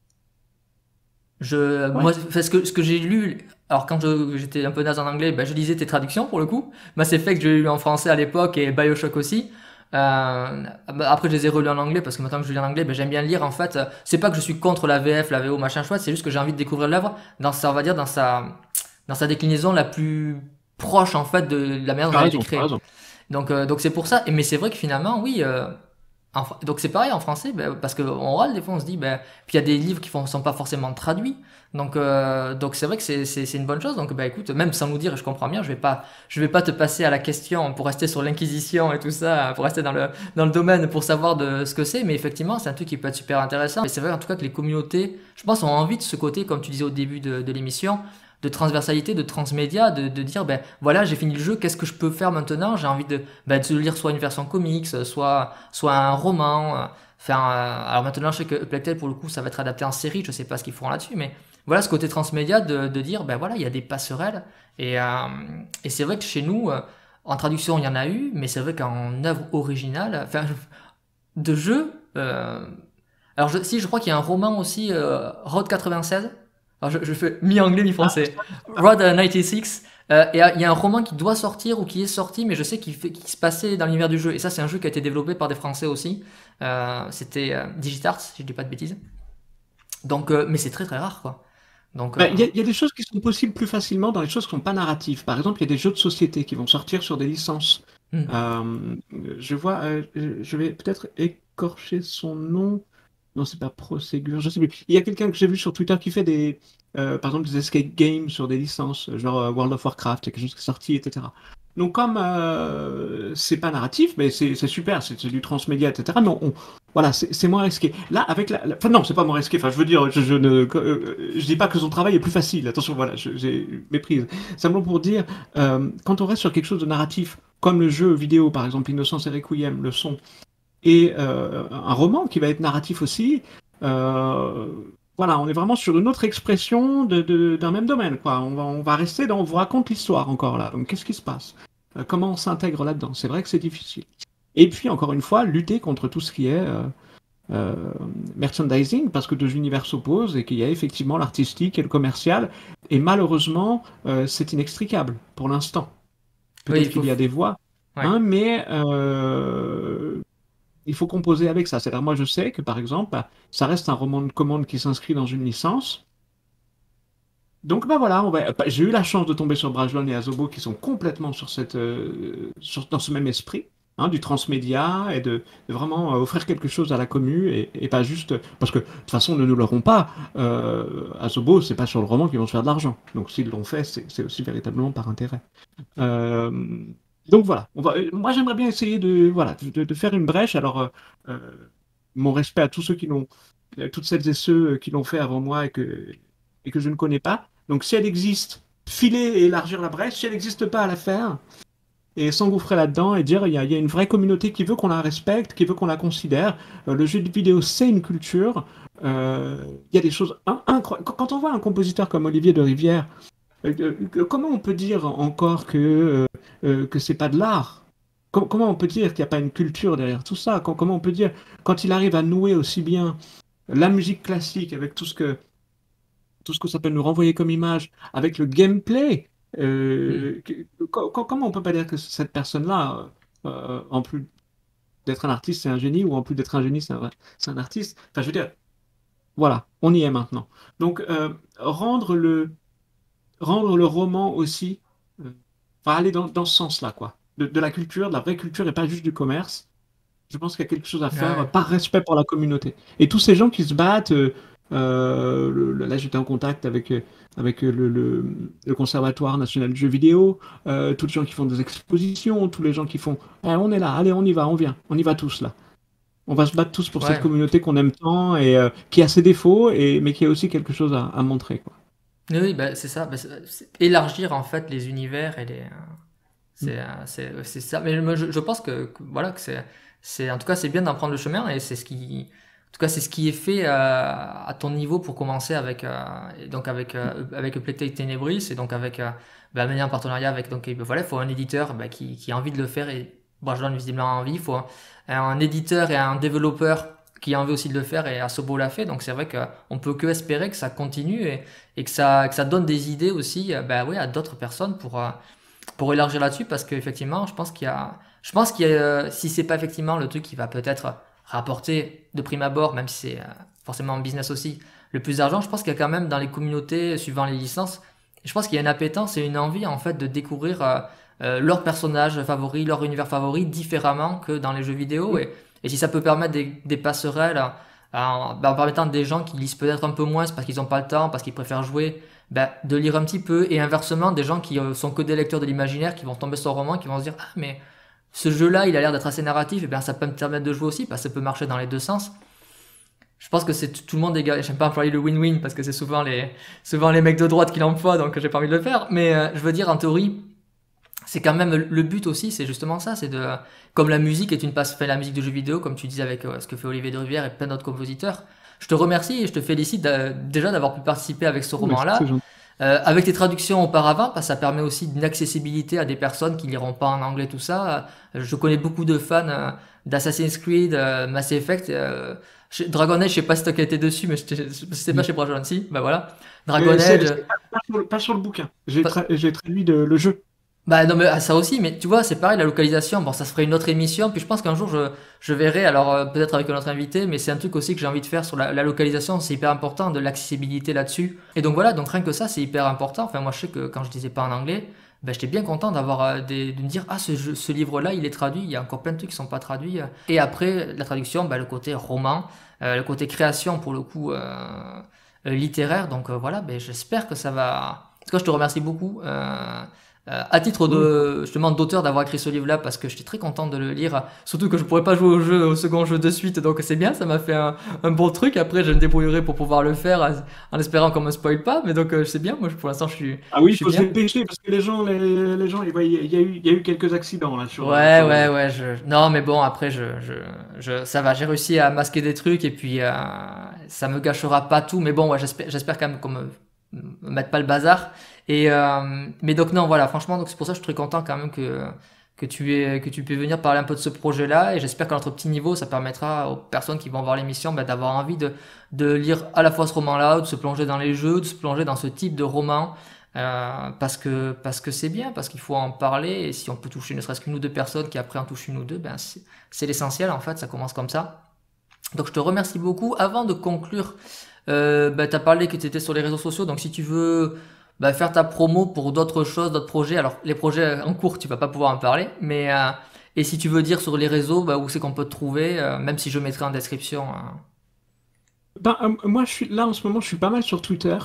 ouais. moi, enfin, ce que j'ai lu, alors quand j'étais un peu naze en anglais, ben, je lisais tes traductions pour le coup. Mass Effect, je l'ai lu en français à l'époque et Bioshock aussi. Après, je les ai relus en anglais parce que maintenant que je lis en anglais, ben, j'aime bien lire. En fait, c'est pas que je suis contre la VF, la VO, machin chouette, c'est juste que j'ai envie de découvrir l'œuvre dans sa, on va dire, dans sa déclinaison la plus proche en fait de la manière dont Tu as elle a été raison, tu as créée. raison. Donc c'est pour ça. Mais c'est vrai que finalement, oui. Donc c'est pareil en français, ben, parce qu'on râle des fois, on se dit, ben, puis il y a des livres qui ne sont pas forcément traduits, donc c'est vrai que c'est une bonne chose. Donc ben, écoute, même sans nous dire, je comprends bien, je vais pas te passer à la question pour rester sur l'Inquisition et tout ça, pour rester dans le domaine pour savoir de ce que c'est, mais effectivement c'est un truc qui peut être super intéressant. Et c'est vrai en tout cas que les communautés, je pense, ont envie de ce côté, comme tu disais au début de l'émission, de transversalité, de transmédia, de dire, ben voilà, j'ai fini le jeu, qu'est-ce que je peux faire maintenant? J'ai envie de lire soit une version comics, soit un roman. Alors maintenant, je sais que Plague Tale, pour le coup, ça va être adapté en série, je sais pas ce qu'ils feront là-dessus, mais voilà ce côté transmédia de dire, ben voilà, il y a des passerelles. Et c'est vrai que chez nous, en traduction, il y en a eu, mais c'est vrai qu'en œuvre originale, enfin, de jeu, alors si, je crois qu'il y a un roman aussi, Road 96. Alors je fais mi-anglais, Ah, mi-français. Road 96. Et il y a un roman qui doit sortir ou qui est sorti, mais je sais qu'il se passait dans l'univers du jeu. Et ça, c'est un jeu qui a été développé par des Français aussi. C'était Digitarts, si je dis pas de bêtises. Donc, mais c'est très très rare, quoi. Donc, il y a des choses qui sont possibles plus facilement dans les choses qui sont pas narratives. Par exemple, il y a des jeux de société qui vont sortir sur des licences. hmm. Je vois, je vais peut-être écorcher son nom. Non, c'est pas Prosegur, je sais plus. Il y a quelqu'un que j'ai vu sur Twitter qui fait par exemple, des escape games sur des licences, genre World of Warcraft, il y a quelque chose qui est sorti, etc. Donc comme c'est pas narratif, mais c'est super, c'est du transmédia, etc. Mais voilà, c'est moins risqué. Là, avec enfin non, c'est pas moins risqué. Enfin, je veux dire, je dis pas que son travail est plus facile. Attention, voilà, j'ai méprise. Simplement pour dire, quand on reste sur quelque chose de narratif, comme le jeu vidéo, par exemple, Innocence et Requiem, le son et un roman qui va être narratif aussi. euh, voilà, on est vraiment sur une autre expression d'un même domaine, quoi. On va rester on vous raconte l'histoire encore là. Donc qu'est-ce qui se passe? Comment on s'intègre là-dedans? C'est vrai que c'est difficile. Et puis encore une fois, lutter contre tout ce qui est euh, merchandising, parce que deux univers s'opposent et qu'il y a effectivement l'artistique et le commercial. Et malheureusement, c'est inextricable pour l'instant. Oui, Peut-être qu'il y a des voies, ouais. hein, mais il faut composer avec ça. C'est-à-dire, moi, je sais que, par exemple, ça reste un roman de commande qui s'inscrit dans une licence. Donc, bah voilà, j'ai eu la chance de tomber sur Brajlon et Azobo qui sont complètement dans ce même esprit. hein, du transmédia et de vraiment offrir quelque chose à la commu et pas juste parce que de toute façon ne nous l'auront pas. Asobo, c'est pas sur le roman qu'ils vont se faire de l'argent. Donc s'ils l'ont fait, c'est aussi véritablement par intérêt. Euh, donc voilà, moi j'aimerais bien essayer de faire une brèche. Alors euh, mon respect à tous ceux qui l'ont, toutes celles et ceux qui l'ont fait avant moi et que je ne connais pas. Donc si elle existe, filer et élargir la brèche. Si elle n'existe pas, à la faire et s'engouffrer là-dedans et dire il y a une vraie communauté qui veut qu'on la respecte, qui veut qu'on la considère. Le jeu de vidéo, c'est une culture. Il y a des choses incroyables. Quand on voit un compositeur comme Olivier de Rivière, comment on peut dire encore que c'est pas de l'art? Comment on peut dire qu'il n'y a pas une culture derrière tout ça? Comment on peut dire, quand il arrive à nouer aussi bien la musique classique avec tout ce que ça peut nous renvoyer comme image, avec le gameplay, Hmm. comment on peut pas dire que cette personne-là, en plus d'être un artiste, c'est un génie, ou en plus d'être un génie, c'est un artiste? Enfin, je veux dire, voilà, on y est maintenant. Donc, rendre le roman aussi, va aller dans ce sens-là, quoi. De la culture, de la vraie culture et pas juste du commerce. Je pense qu'il y a quelque chose à faire Ouais. par respect pour la communauté. Et tous ces gens qui se battent, là j'étais en contact avec le Conservatoire national du jeu vidéo, tous les gens qui font des expositions, tous les gens qui font ah, on est là, allez on y va, on vient, on y va tous là. On va se battre tous pour cette Ouais. communauté qu'on aime tant et qui a ses défauts, mais qui a aussi quelque chose à montrer, quoi. Oui, oui, bah, c'est ça. Bah, c'est élargir en fait les univers et Mm. c'est ça. Mais moi, je pense voilà que en tout cas c'est bien d'en prendre le chemin et c'est ce qui en tout cas c'est ce qui est fait à ton niveau pour commencer avec et donc avec Playtech Tenebris et donc avec bah, mener un partenariat avec donc voilà il faut un éditeur bah, qui a envie de le faire et bon, je donne visiblement envie. Il faut un éditeur et un développeur qui a envie aussi de le faire et Asobo l'a fait donc c'est vrai qu'on peut que espérer que ça continue et que ça donne des idées aussi bah, ouais, à d'autres personnes pour élargir là-dessus parce qu'effectivement je pense qu'il y a si c'est pas effectivement le truc qui va peut-être rapporter de prime abord même si c'est forcément en business aussi le plus d'argent je pense qu'il y a quand même dans les communautés suivant les licences je pense qu'il y a une appétence et une envie en fait de découvrir leurs personnages favoris leur univers favori différemment que dans les jeux vidéo et si ça peut permettre des passerelles en permettant des gens qui lisent peut-être un peu moins parce qu'ils n'ont pas le temps parce qu'ils préfèrent jouer ben, de lire un petit peu et inversement des gens qui sont que des lecteurs de l'imaginaire qui vont tomber sur un roman qui vont se dire ah mais ce jeu-là il a l'air d'être assez narratif et bien ça peut me permettre de jouer aussi parce que ça peut marcher dans les deux sens. Je pense que c'est tout le monde est j'aime pas employer le win-win parce que c'est souvent les mecs de droite qui l'emploient donc j'ai pas envie de le faire mais je veux dire en théorie c'est quand même le but aussi c'est justement ça c'est de comme la musique est une passe fait la musique de jeux vidéo comme tu disais avec ce que fait Olivier de Rivière et plein d'autres compositeurs je te remercie et je te félicite déjà d'avoir pu participer avec ce Mais roman c'est là gentil. avec tes traductions auparavant, parce que ça permet aussi une accessibilité à des personnes qui liront pas en anglais tout ça. Je connais beaucoup de fans d'Assassin's Creed, Mass Effect, Dragon Age, je sais pas si toi qui as été dessus, mais je sais pas chez Brajon si, bah voilà. Dragon Age, C'est pas sur le bouquin. J'ai traduit le jeu. bah non mais ça aussi, mais tu vois, c'est pareil la localisation. Bon, ça se ferait une autre émission. Puis je pense qu'un jour je verrai, alors peut-être avec un autre invité, mais c'est un truc aussi que j'ai envie de faire sur la localisation. C'est hyper important de l'accessibilité là-dessus. Et donc voilà, donc rien que ça, c'est hyper important. Enfin moi je sais que quand je disais pas en anglais, ben j'étais bien content d'avoir de me dire ah ce livre-là il est traduit. Il y a encore plein de trucs qui sont pas traduits. Et après la traduction, ben, le côté roman, le côté création pour le coup littéraire. Donc voilà, ben j'espère que ça va. En tout cas, je te remercie beaucoup. À titre Oui. de justement d'auteur d'avoir écrit ce livre-là parce que j'étais très content de le lire, surtout que je pourrais pas jouer au second jeu de suite, donc c'est bien, ça m'a fait un bon truc. Après, je me débrouillerai pour pouvoir le faire en espérant qu'on me spoil pas, mais donc c'est bien. Moi, pour l'instant, Ah oui, je il suis faut se bien. dépêcher parce que les gens, il y a eu quelques accidents là Ouais, sur ouais, le. ouais. Non, mais bon, après, ça va. J'ai réussi à masquer des trucs et puis ça me gâchera pas tout. Mais bon, ouais, j'espère quand même qu'on me mette pas le bazar. Mais donc non, voilà. Franchement, donc c'est pour ça que je suis très content quand même que tu puisses venir parler un peu de ce projet-là. Et j'espère qu'à notre petit niveau, ça permettra aux personnes qui vont voir l'émission bah, d'avoir envie de lire à la fois ce roman-là, ou de se plonger dans les jeux, de se plonger dans ce type de roman. Parce que c'est bien, parce qu'il faut en parler, et si on peut toucher ne serait-ce qu'une ou deux personnes qui après en touchent une ou deux, ben c'est l'essentiel en fait, ça commence comme ça. Donc je te remercie beaucoup. Avant de conclure, ben, tu as parlé que tu étais sur les réseaux sociaux, donc si tu veux ben, faire ta promo pour d'autres choses, d'autres projets, alors les projets en cours tu vas pas pouvoir en parler, mais Et si tu veux dire sur les réseaux, bah, où c'est qu'on peut te trouver, même si je mettrai en description. Ben, moi, je suis là en ce moment, je suis pas mal sur Twitter.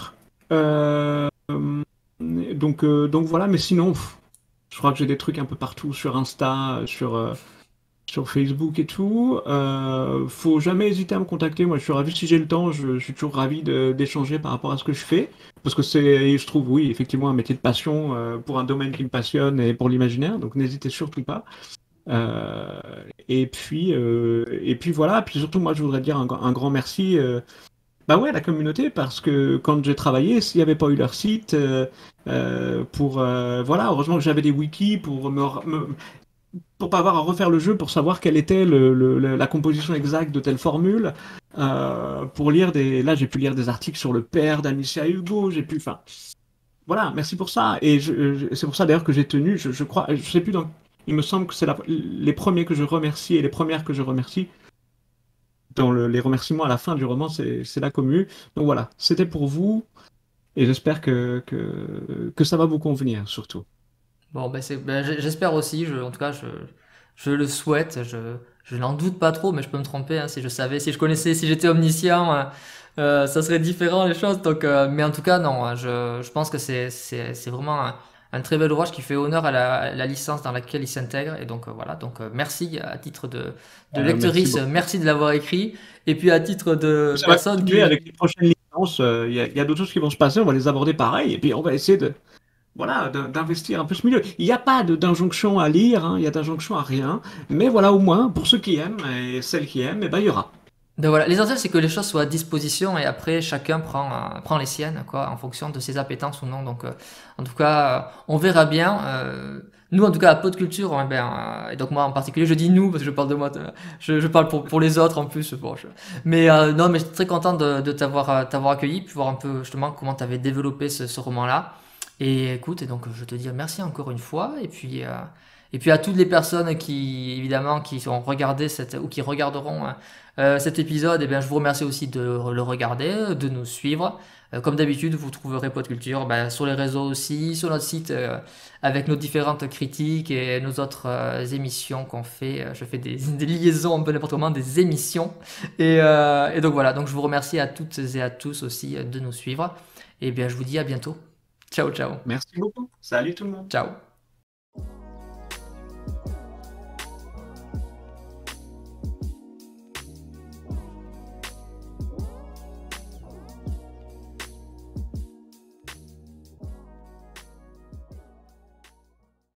Donc voilà, mais sinon, je crois que j'ai des trucs un peu partout sur Insta, sur Facebook et tout. Faut jamais hésiter à me contacter. Moi, je suis ravi si j'ai le temps. Je suis toujours ravi d'échanger par rapport à ce que je fais. Parce que c'est, je trouve, oui, effectivement, un métier de passion pour un domaine qui me passionne et pour l'imaginaire. Donc, n'hésitez surtout pas. Euh, et puis voilà. Puis surtout, moi, je voudrais dire un grand merci. Bah ouais, la communauté, parce que quand j'ai travaillé, s'il n'y avait pas eu leur site, voilà, heureusement que j'avais des wikis pour pas avoir à refaire le jeu, pour savoir quelle était la composition exacte de telle formule, pour lire là j'ai pu lire des articles sur le père d'Amicia Hugo, enfin, voilà, merci pour ça, et c'est pour ça d'ailleurs que j'ai tenu, je crois, je sais plus il me semble que c'est les premiers que je remercie et les premières que je remercie dans les remerciements à la fin du roman, c'est la commu. Donc voilà, c'était pour vous, et j'espère que ça va vous convenir, surtout. Bon, ben, j'espère aussi, en tout cas, je le souhaite, je n'en doute pas trop, mais je peux me tromper, hein, si je savais, si je connaissais, si j'étais omniscient, ça serait différent les choses. Donc, mais en tout cas, non, hein, je pense que c'est vraiment un très bel ouvrage qui fait honneur à la licence dans laquelle il s'intègre. Et donc, voilà, donc merci à titre de Merci lectrice, beaucoup. merci de l'avoir écrit. Et puis à titre de Ça va personne continuer qui, avec les prochaines licences. Il y a d'autres choses qui vont se passer, on va les aborder pareil, et puis on va essayer voilà, d'investir un peu ce milieu. Il n'y a pas d'injonction à lire, hein, il y a d'injonction à rien, mais voilà, au moins, pour ceux qui aiment et celles qui aiment, eh ben, il y aura. donc voilà, l'essentiel c'est que les choses soient à disposition et après chacun prend les siennes quoi, en fonction de ses appétences ou non. Donc en tout cas, on verra bien. Nous en tout cas à Pod Culture, et donc moi en particulier, je dis nous parce que je parle de moi, je parle pour les autres en plus. Bon, mais non, mais je suis très content de t'avoir accueilli, puis voir un peu justement comment tu avais développé ce roman-là. Et écoute, et donc je te dis merci encore une fois, et puis à toutes les personnes qui évidemment qui ont regardé ou qui regarderont cet épisode, eh bien, je vous remercie aussi de le regarder, de nous suivre. Comme d'habitude, vous trouverez Podculture sur les réseaux aussi, sur notre site avec nos différentes critiques et nos autres émissions qu'on fait. Je fais des liaisons un peu n'importe comment, des émissions. Et donc voilà, donc je vous remercie à toutes et à tous aussi de nous suivre. Et bien, je vous dis à bientôt. Ciao, ciao. Merci beaucoup. Salut tout le monde. Ciao.